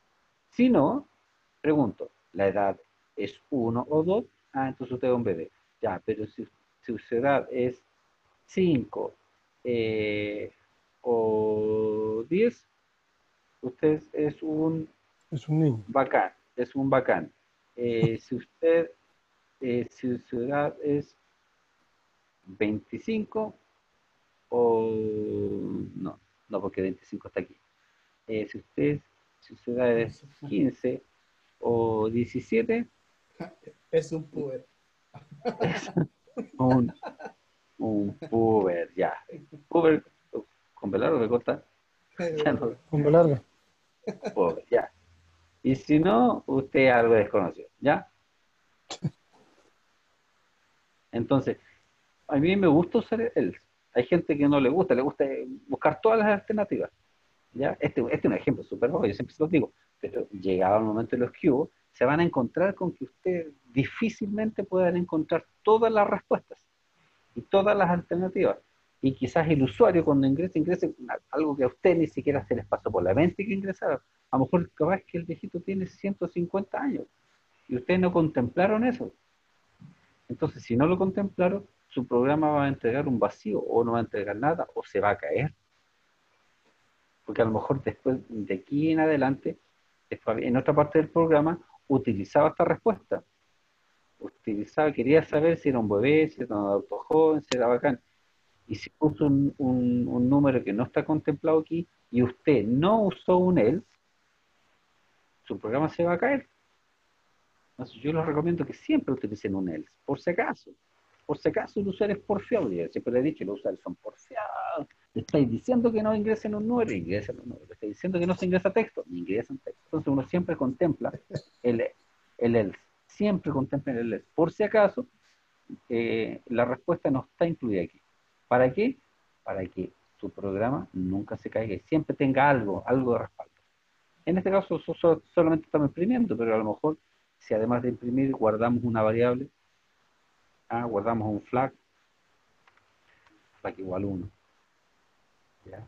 Si no, pregunto, ¿la edad es 1 o 2? Ah, entonces usted es un bebé. Ya, pero si su edad es 5 o 10, usted es un Es un niño. bacán, es un bacán. Si usted, si su edad es 25 o... No, no, porque 25 está aquí. Si su edad es 15 o 17, Es un puber. es un, un puber, ya. Puber, con velar o de corta, ya no, Con B larga. puber, ya. Y si no, usted es algo desconocido, ¿ya? Entonces, a mí me gusta usar el. Hay gente que no le gusta buscar todas las alternativas, ¿ya? Este es un ejemplo súper obvio, yo siempre se los digo, pero llegado el momento de los cubos, se van a encontrar con que ustedes difícilmente puedan encontrar todas las respuestas y todas las alternativas. Y quizás el usuario cuando ingrese algo que a usted ni siquiera se les pasó por la mente que ingresara. A lo mejor capaz que el viejito tiene 150 años y ustedes no contemplaron eso. Entonces, si no lo contemplaron, su programa va a entregar un vacío o no va a entregar nada o se va a caer. Porque a lo mejor después, de aquí en adelante, después, en otra parte del programa, utilizaba esta respuesta. Quería saber si era un bebé, si era un adulto joven, si era bacán. Y si puso un número que no está contemplado aquí y usted no usó un else, su programa se va a caer. Entonces yo les recomiendo que siempre utilicen un else, por si acaso. Por si acaso el usuario es porfiado. Yo siempre le he dicho, los usuarios son porfiados. Le estáis diciendo que no ingresen un número, ingresen un número. Le estáis diciendo que no se ingresa texto, ingresen texto. Entonces uno siempre contempla el else. Siempre contempla el else. Por si acaso, la respuesta no está incluida aquí. ¿Para qué? Para que su programa nunca se caiga y siempre tenga algo de respaldo. En este caso solamente estamos imprimiendo, pero a lo mejor si además de imprimir guardamos una variable, guardamos un flag igual 1. ¿Ya?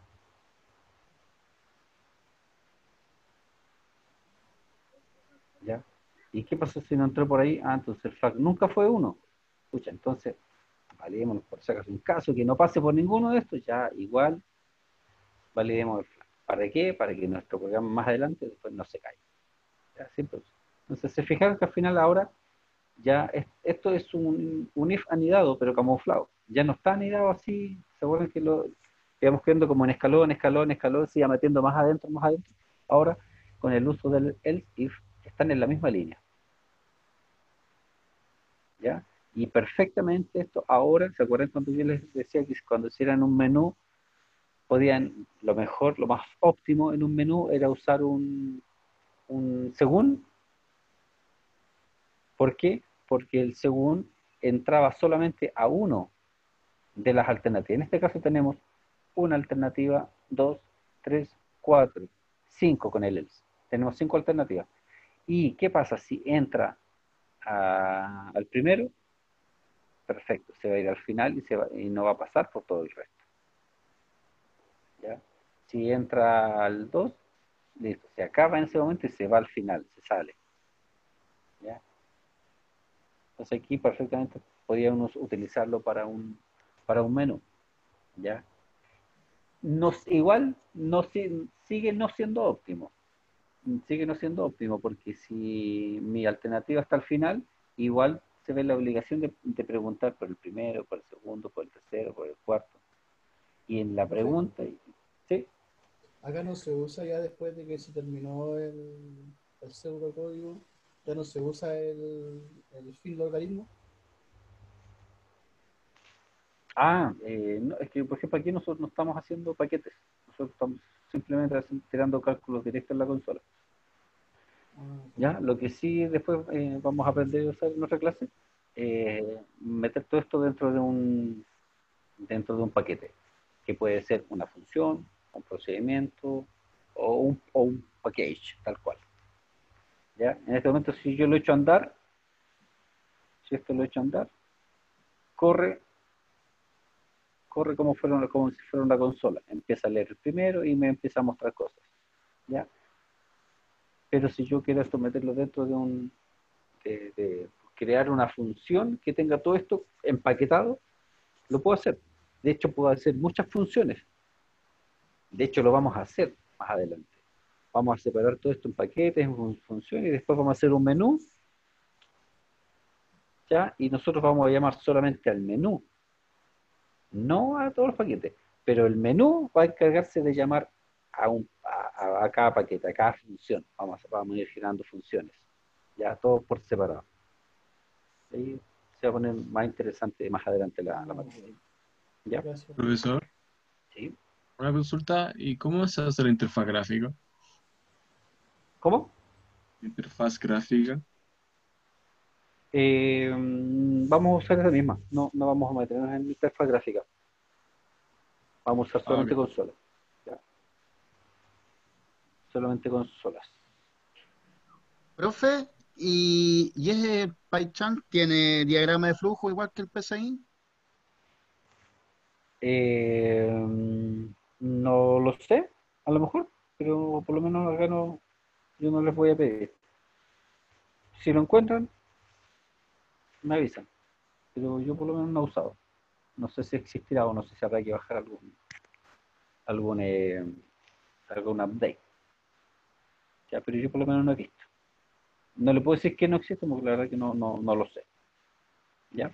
¿Ya? ¿Y qué pasó si no entró por ahí? Entonces el flag nunca fue 1. Escucha, entonces, validémonos por si acaso. En caso que no pase por ninguno de estos, ya igual validemos el flag. ¿Para qué? Para que nuestro programa más adelante después no se caiga. ¿Ya? Simple. Entonces se fijaron que al final ahora ya esto es un if anidado, pero camuflado. Ya no está anidado así, se acuerdan que lo íbamos viendo como en escalón, se iba metiendo más adentro, más adentro. Ahora, con el uso del else if, están en la misma línea. ¿Ya? Y perfectamente esto ahora, ¿se acuerdan cuando yo les decía que cuando hicieran un menú, podían, lo mejor, lo más óptimo en un menú era usar un según? ¿Por qué? Porque el según entraba solamente a uno de las alternativas. En este caso tenemos una alternativa, 2, 3, 4, 5 con el else. Tenemos 5 alternativas. ¿Y qué pasa si entra al primero? Perfecto, se va a ir al final y no va a pasar por todo el resto. ¿Ya? Si entra al 2, listo, se acaba en ese momento y se va al final, se sale. ¿Ya? Entonces aquí perfectamente podríamos utilizarlo para un menú. ¿Ya? Igual sigue no siendo óptimo. Sigue no siendo óptimo porque si mi alternativa está al final, igual se ve la obligación de preguntar por el primero, por el segundo, por el tercero, por el cuarto. Y en la Profe, pregunta, ¿sí? acá no se usa ya después de que se terminó el pseudocódigo, ya no se usa el fin logaritmo. No, es que por ejemplo aquí nosotros no estamos haciendo paquetes, nosotros estamos simplemente tirando cálculos directos en la consola. ¿Ya? Lo que sí después vamos a aprender a usar en nuestra clase, meter todo esto dentro de un paquete, que puede ser una función, un procedimiento o un package, tal cual. ¿Ya? En este momento, si yo lo echo a andar, si esto lo echo a andar, corre como si fuera una consola. Empieza a leer el primero y me empieza a mostrar cosas. ¿Ya? Pero si yo quiero esto meterlo dentro de crear una función que tenga todo esto empaquetado, lo puedo hacer. De hecho, puedo hacer muchas funciones. De hecho, lo vamos a hacer más adelante. Vamos a separar todo esto en paquetes, en funciones, y después vamos a hacer un menú, ¿ya? Y nosotros vamos a llamar solamente al menú, no a todos los paquetes. Pero el menú va a encargarse de llamar a cada paquete, a cada función. Vamos a ir generando funciones, ya, todo por separado. Ahí se va a poner más interesante más adelante la materia. ¿Ya? Gracias. Profesor, ¿Sí? una consulta, ¿y cómo se hace la interfaz gráfica? ¿Cómo? Interfaz gráfica. Vamos a usar esa misma. No vamos a meternos en interfaz gráfica. Vamos a usar solamente Ok. consolas. ¿Ya? Solamente consolas. Profe, ¿y ese PyCharm tiene diagrama de flujo igual que el PCI? No lo sé, a lo mejor, pero por lo menos acá no, yo no les voy a pedir. Si lo encuentran, me avisan. Pero yo por lo menos no he usado. No sé si existirá o no sé si habrá que bajar algún, algún update. Ya, pero yo por lo menos no he visto. No le puedo decir que no existe porque la verdad que no lo sé. ¿Ya?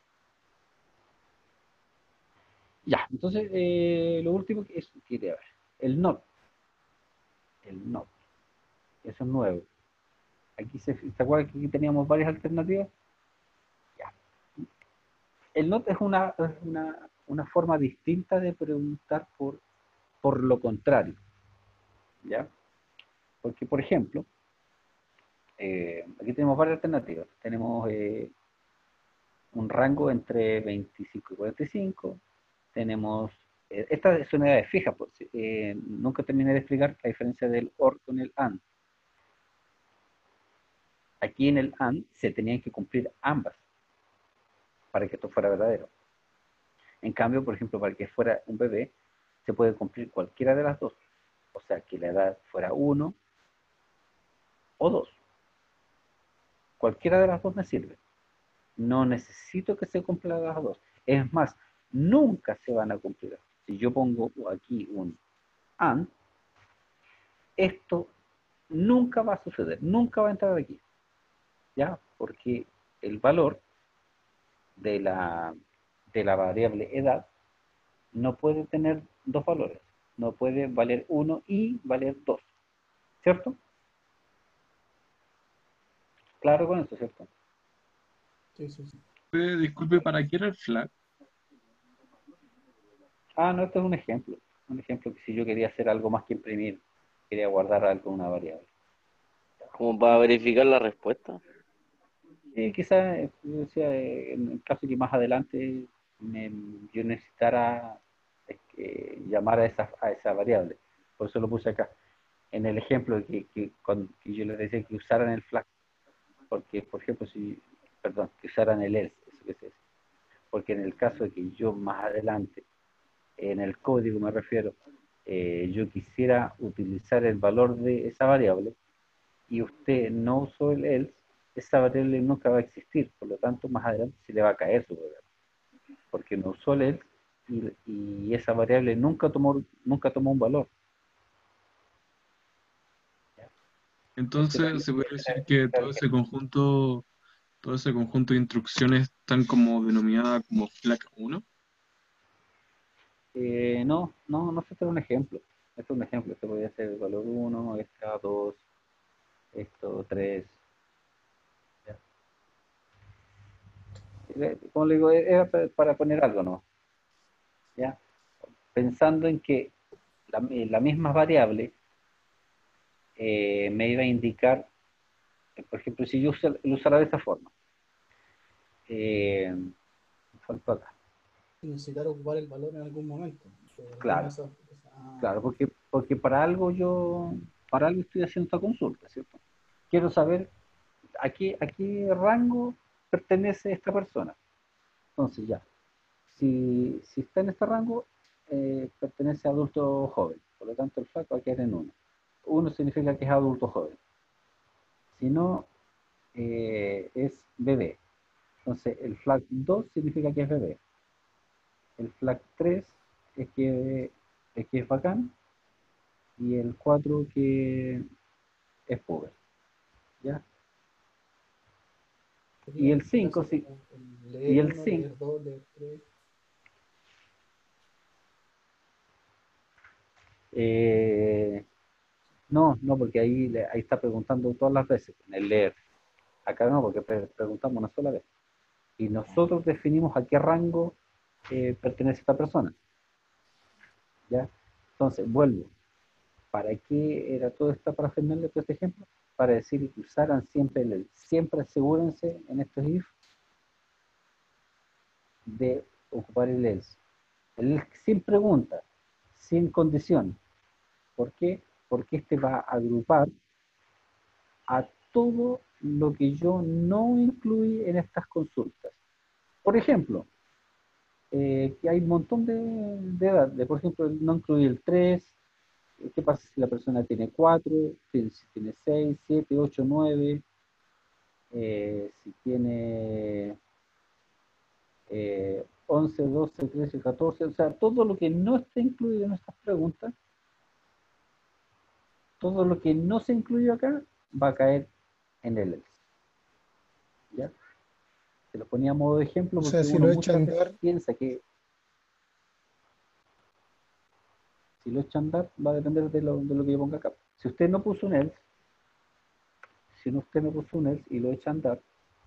Ya, entonces lo último que es, quería ver, el Node. El Node. Eso es nuevo. Aquí ¿se acuerdan que aquí teníamos varias alternativas? Ya. El Node es una forma distinta de preguntar por lo contrario. ¿Ya? Porque, por ejemplo, aquí tenemos varias alternativas. Tenemos un rango entre 25 y 45. Tenemos, esta es unidades fijas, pues, nunca terminé de explicar la diferencia del OR con el AND. Aquí en el AND se tenían que cumplir ambas para que esto fuera verdadero. En cambio, por ejemplo, para que fuera un bebé, se puede cumplir cualquiera de las dos. O sea, que la edad fuera 1 o 2. Cualquiera de las dos me sirve. No necesito que se cumplan las dos. Es más, nunca se van a cumplir. Si yo pongo aquí un AND, esto nunca va a suceder, nunca va a entrar aquí. ¿Ya? Porque el valor de la variable edad no puede tener dos valores. No puede valer 1 y valer 2. ¿Cierto? Claro con eso, ¿cierto? Sí, sí, sí. Disculpe, ¿para qué era el flag? No, esto es un ejemplo. Un ejemplo que si yo quería hacer algo más que imprimir, quería guardar algo en una variable. Como para verificar la respuesta. Quizás, en el caso que más adelante yo necesitara llamar a esa variable. Por eso lo puse acá. En el ejemplo que yo les decía que usaran el flag. Porque, por ejemplo, que usaran el else, eso que se dice. Porque en el caso de que yo más adelante, en el código me refiero, yo quisiera utilizar el valor de esa variable y usted no usó el else, esa variable nunca va a existir, por lo tanto más adelante se le va a caer su programa, porque no usó el else y esa variable nunca tomó un valor. ¿Ya? Entonces, ¿se puede decir que todo ese conjunto de instrucciones están como denominadas como flag 1? No, este es un ejemplo. Este es un ejemplo. Este podría ser el valor 1, este a 2, esto 3. Como le digo, era para poner algo, ¿no? ¿Ya? Pensando en que la misma variable me iba a indicar, por ejemplo, si yo lo usara de esta forma. Falta acá. Necesitar ocupar el valor en algún momento. Claro, claro, porque para algo estoy haciendo esta consulta, ¿cierto? Quiero saber a qué rango pertenece esta persona. Entonces ya, si está en este rango, pertenece a adulto joven. Por lo tanto, el flaco va a quedar en 1. 1 significa que es adulto joven. Si no, es bebé. Entonces, el flag 2 significa que es bebé. El flag 3 es que es bacán. Y el 4 que es pobre. ¿Ya? Y el 5, sí. Y Leer el 1, 5, leer 2, leer 3. no, porque ahí está preguntando todas las veces, en el leer. Acá no, porque preguntamos una sola vez. Y nosotros definimos a qué rango pertenece esta persona. ¿Ya? Entonces, vuelvo. ¿Para qué era todo esta parafernalia, todo este ejemplo? Para decir que usaran siempre el else. Siempre asegúrense en estos if de ocupar el else. El else sin pregunta, sin condición. ¿Por qué? Porque este va a agrupar a todo lo que yo no incluí en estas consultas. Por ejemplo, que hay un montón de edad. Por ejemplo, no incluí el 3. ¿Qué pasa si la persona tiene 4? Si tiene 6, 7, 8, 9. Si tiene 11, 12, 13, 14. O sea, todo lo que no está incluido en estas preguntas, todo lo que no se incluyó acá, va a caer en el else. ¿Ya? Se lo ponía a modo de ejemplo O sea, porque si uno lo echa a muchas veces andar, piensa que si lo echa a andar va a depender de lo que yo ponga acá. Si usted no puso un else, si usted no puso un else y lo echa a andar,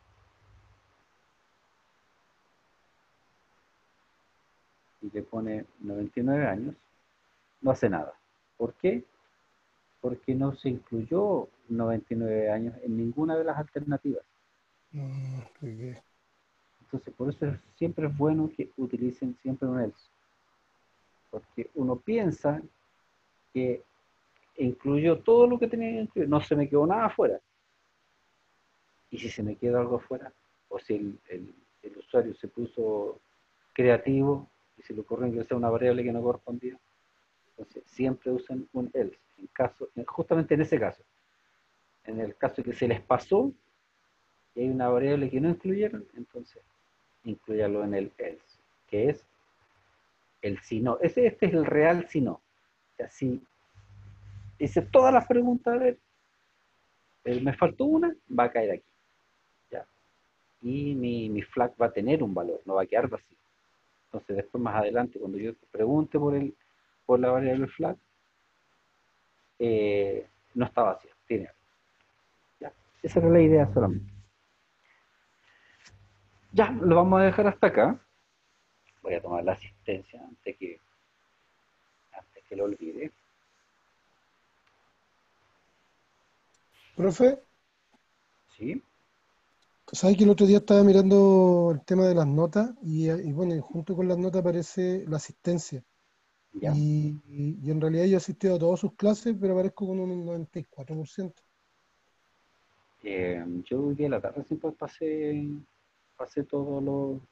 y le pone 99 años, no hace nada. ¿Por qué? Porque no se incluyó 99 años en ninguna de las alternativas. porque Entonces, por eso siempre es bueno que utilicen siempre un else. Porque uno piensa que incluyó todo lo que tenía que incluir, no se me quedó nada afuera. Y si se me queda algo afuera, o si el usuario se puso creativo y se le ocurrió ingresar una variable que no correspondía, entonces siempre usen un else. Justamente en ese caso, en el caso de que se les pasó y hay una variable que no incluyeron, entonces incluyanlo en el else, que es el si no. Este es el real si no. O sea, si hice todas las preguntas, a ver, me faltó una, va a caer aquí. ¿Ya? Y mi flag va a tener un valor, no va a quedar vacío. Entonces después más adelante, cuando yo pregunte por la variable flag, no está vacío, tiene algo. ¿Ya? Esa era la idea solamente. Ya, lo vamos a dejar hasta acá. Voy a tomar la asistencia antes que lo olvide. profe, ¿Sí? sabes que el otro día estaba mirando el tema de las notas y bueno, y junto con las notas aparece la asistencia. Ya. Y en realidad yo he asistido a todas sus clases, pero aparezco con un 94%. Yo hoy día a la tarde siempre pasé todo lo...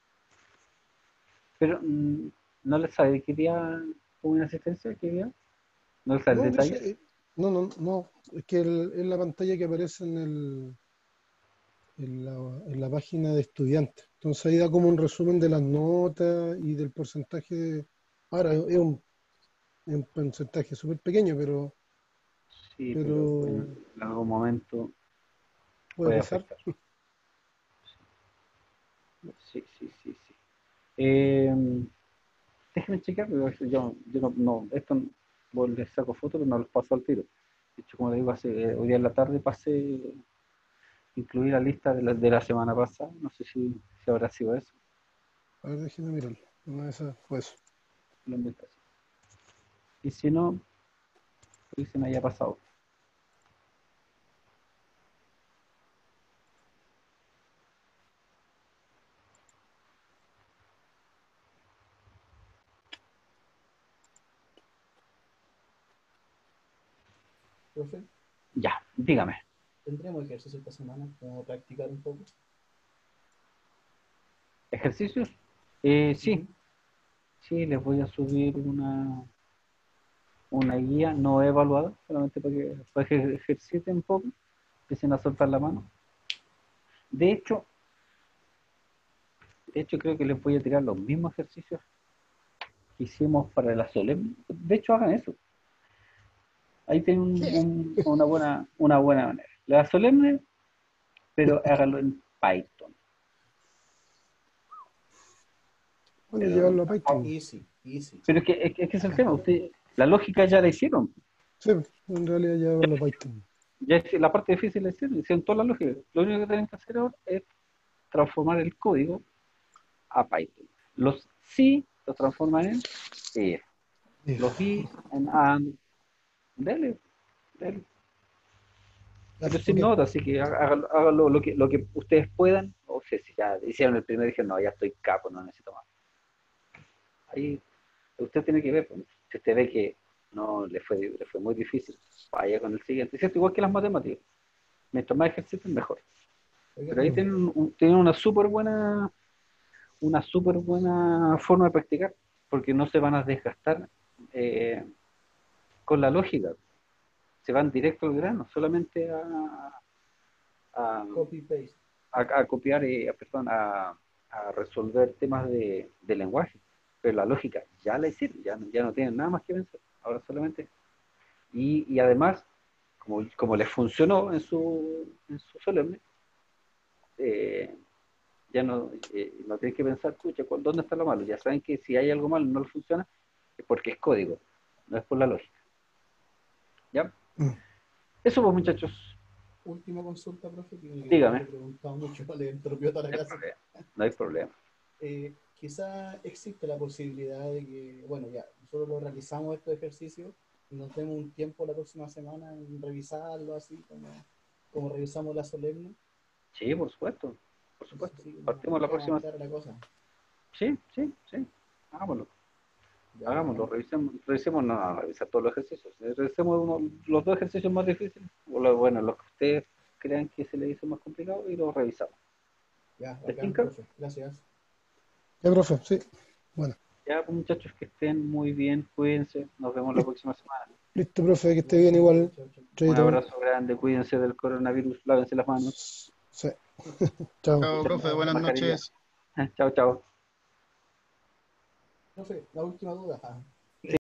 Pero no le sabe qué día hubo una asistencia, qué día. No le sabe el No, pero detalle. no, es que es la pantalla que aparece en la página de estudiantes. Entonces ahí da como un resumen de las notas y del porcentaje ahora es un porcentaje súper pequeño, Sí, pero pero en algún momento puede puede pasar. afectar. Sí, sí, sí, sí. Eh, Déjenme checar, pero yo no, esto les saco fotos, pero no los paso al tiro. De hecho, como le digo, hoy día en la tarde pasé incluir la lista de la semana pasada. No sé si habrá sido eso. A ver, déjenme mirarlo. Una de esas fue eso. Lo invento así. Y si no, pues se me haya pasado. Profe, Ya, dígame. ¿tendremos ejercicio esta semana como practicar un poco? ¿Ejercicios? Sí, Ujú. sí, les voy a subir una guía no evaluada, solamente para que ejerciten un poco, empiecen a soltar la mano. De hecho, creo que les voy a tirar los mismos ejercicios que hicimos para la solemne. De hecho, hagan eso. Ahí tienen una buena manera. La solemne, pero háganlo en Python. Bueno, Pero, llevarlo a Python. Easy. pero es que es el tema. La lógica ya la hicieron. Sí, en realidad llevarlo a Python. Ya la parte difícil la hicieron toda la lógica. Lo único que tienen que hacer ahora es transformar el código a Python. Los sí los transforman en if. Los i en and. Dele. Pero sin Ok. nota, así que háganlo lo que ustedes puedan. O sea, si ya hicieron el primero y dijeron, no, ya estoy capo, no necesito más. Ahí usted tiene que ver, pues, si usted ve que no le fue muy difícil, vaya con el siguiente. ¿Cierto? Igual que las matemáticas. Mientras más ejercicios, mejor. Pero ahí tienen una súper buena forma de practicar, porque no se van a desgastar con la lógica. Se van directo al grano, solamente a Copy-paste. copiar, a resolver temas de lenguaje. Pero la lógica ya la hicieron, ya no tienen nada más que pensar. Ahora solamente. Y además, como les funcionó en su solemne, ya no tienen que pensar, pucha, ¿dónde está lo malo? Ya saben que si hay algo malo y no les funciona, es porque es código, no es por la lógica. ¿Ya? Eso pues, muchachos. Última consulta, profe, que Dígame. le he preguntado mucho, le entropió toda la clase. No hay problema. Quizá existe la posibilidad de que, bueno, ya, nosotros lo realizamos estos ejercicios y nos demos un tiempo la próxima semana en revisarlo, así como revisamos la solemne. Sí, por supuesto. Por supuesto. Sí, Partimos la próxima. la cosa. Sí. Hagámoslo. Ya, Hagámoslo. Revisemos, no, revisar todos los ejercicios. Revisemos los dos ejercicios más difíciles. O los que ustedes crean que se les hizo más complicado y los revisamos. ya, ¿Les acá, tinca? profe. Gracias. Ya, profe, sí. Bueno. Ya, pues, muchachos, que estén muy bien. Cuídense. Nos vemos la próxima semana. Listo, profe, que esté bien igual. Chao, chao. Un Chaito. abrazo grande. Cuídense del coronavirus. Lávense las manos. Sí. Chao. Chao, profe, buenas Mascarilla. noches. Chao. Profe, la última duda.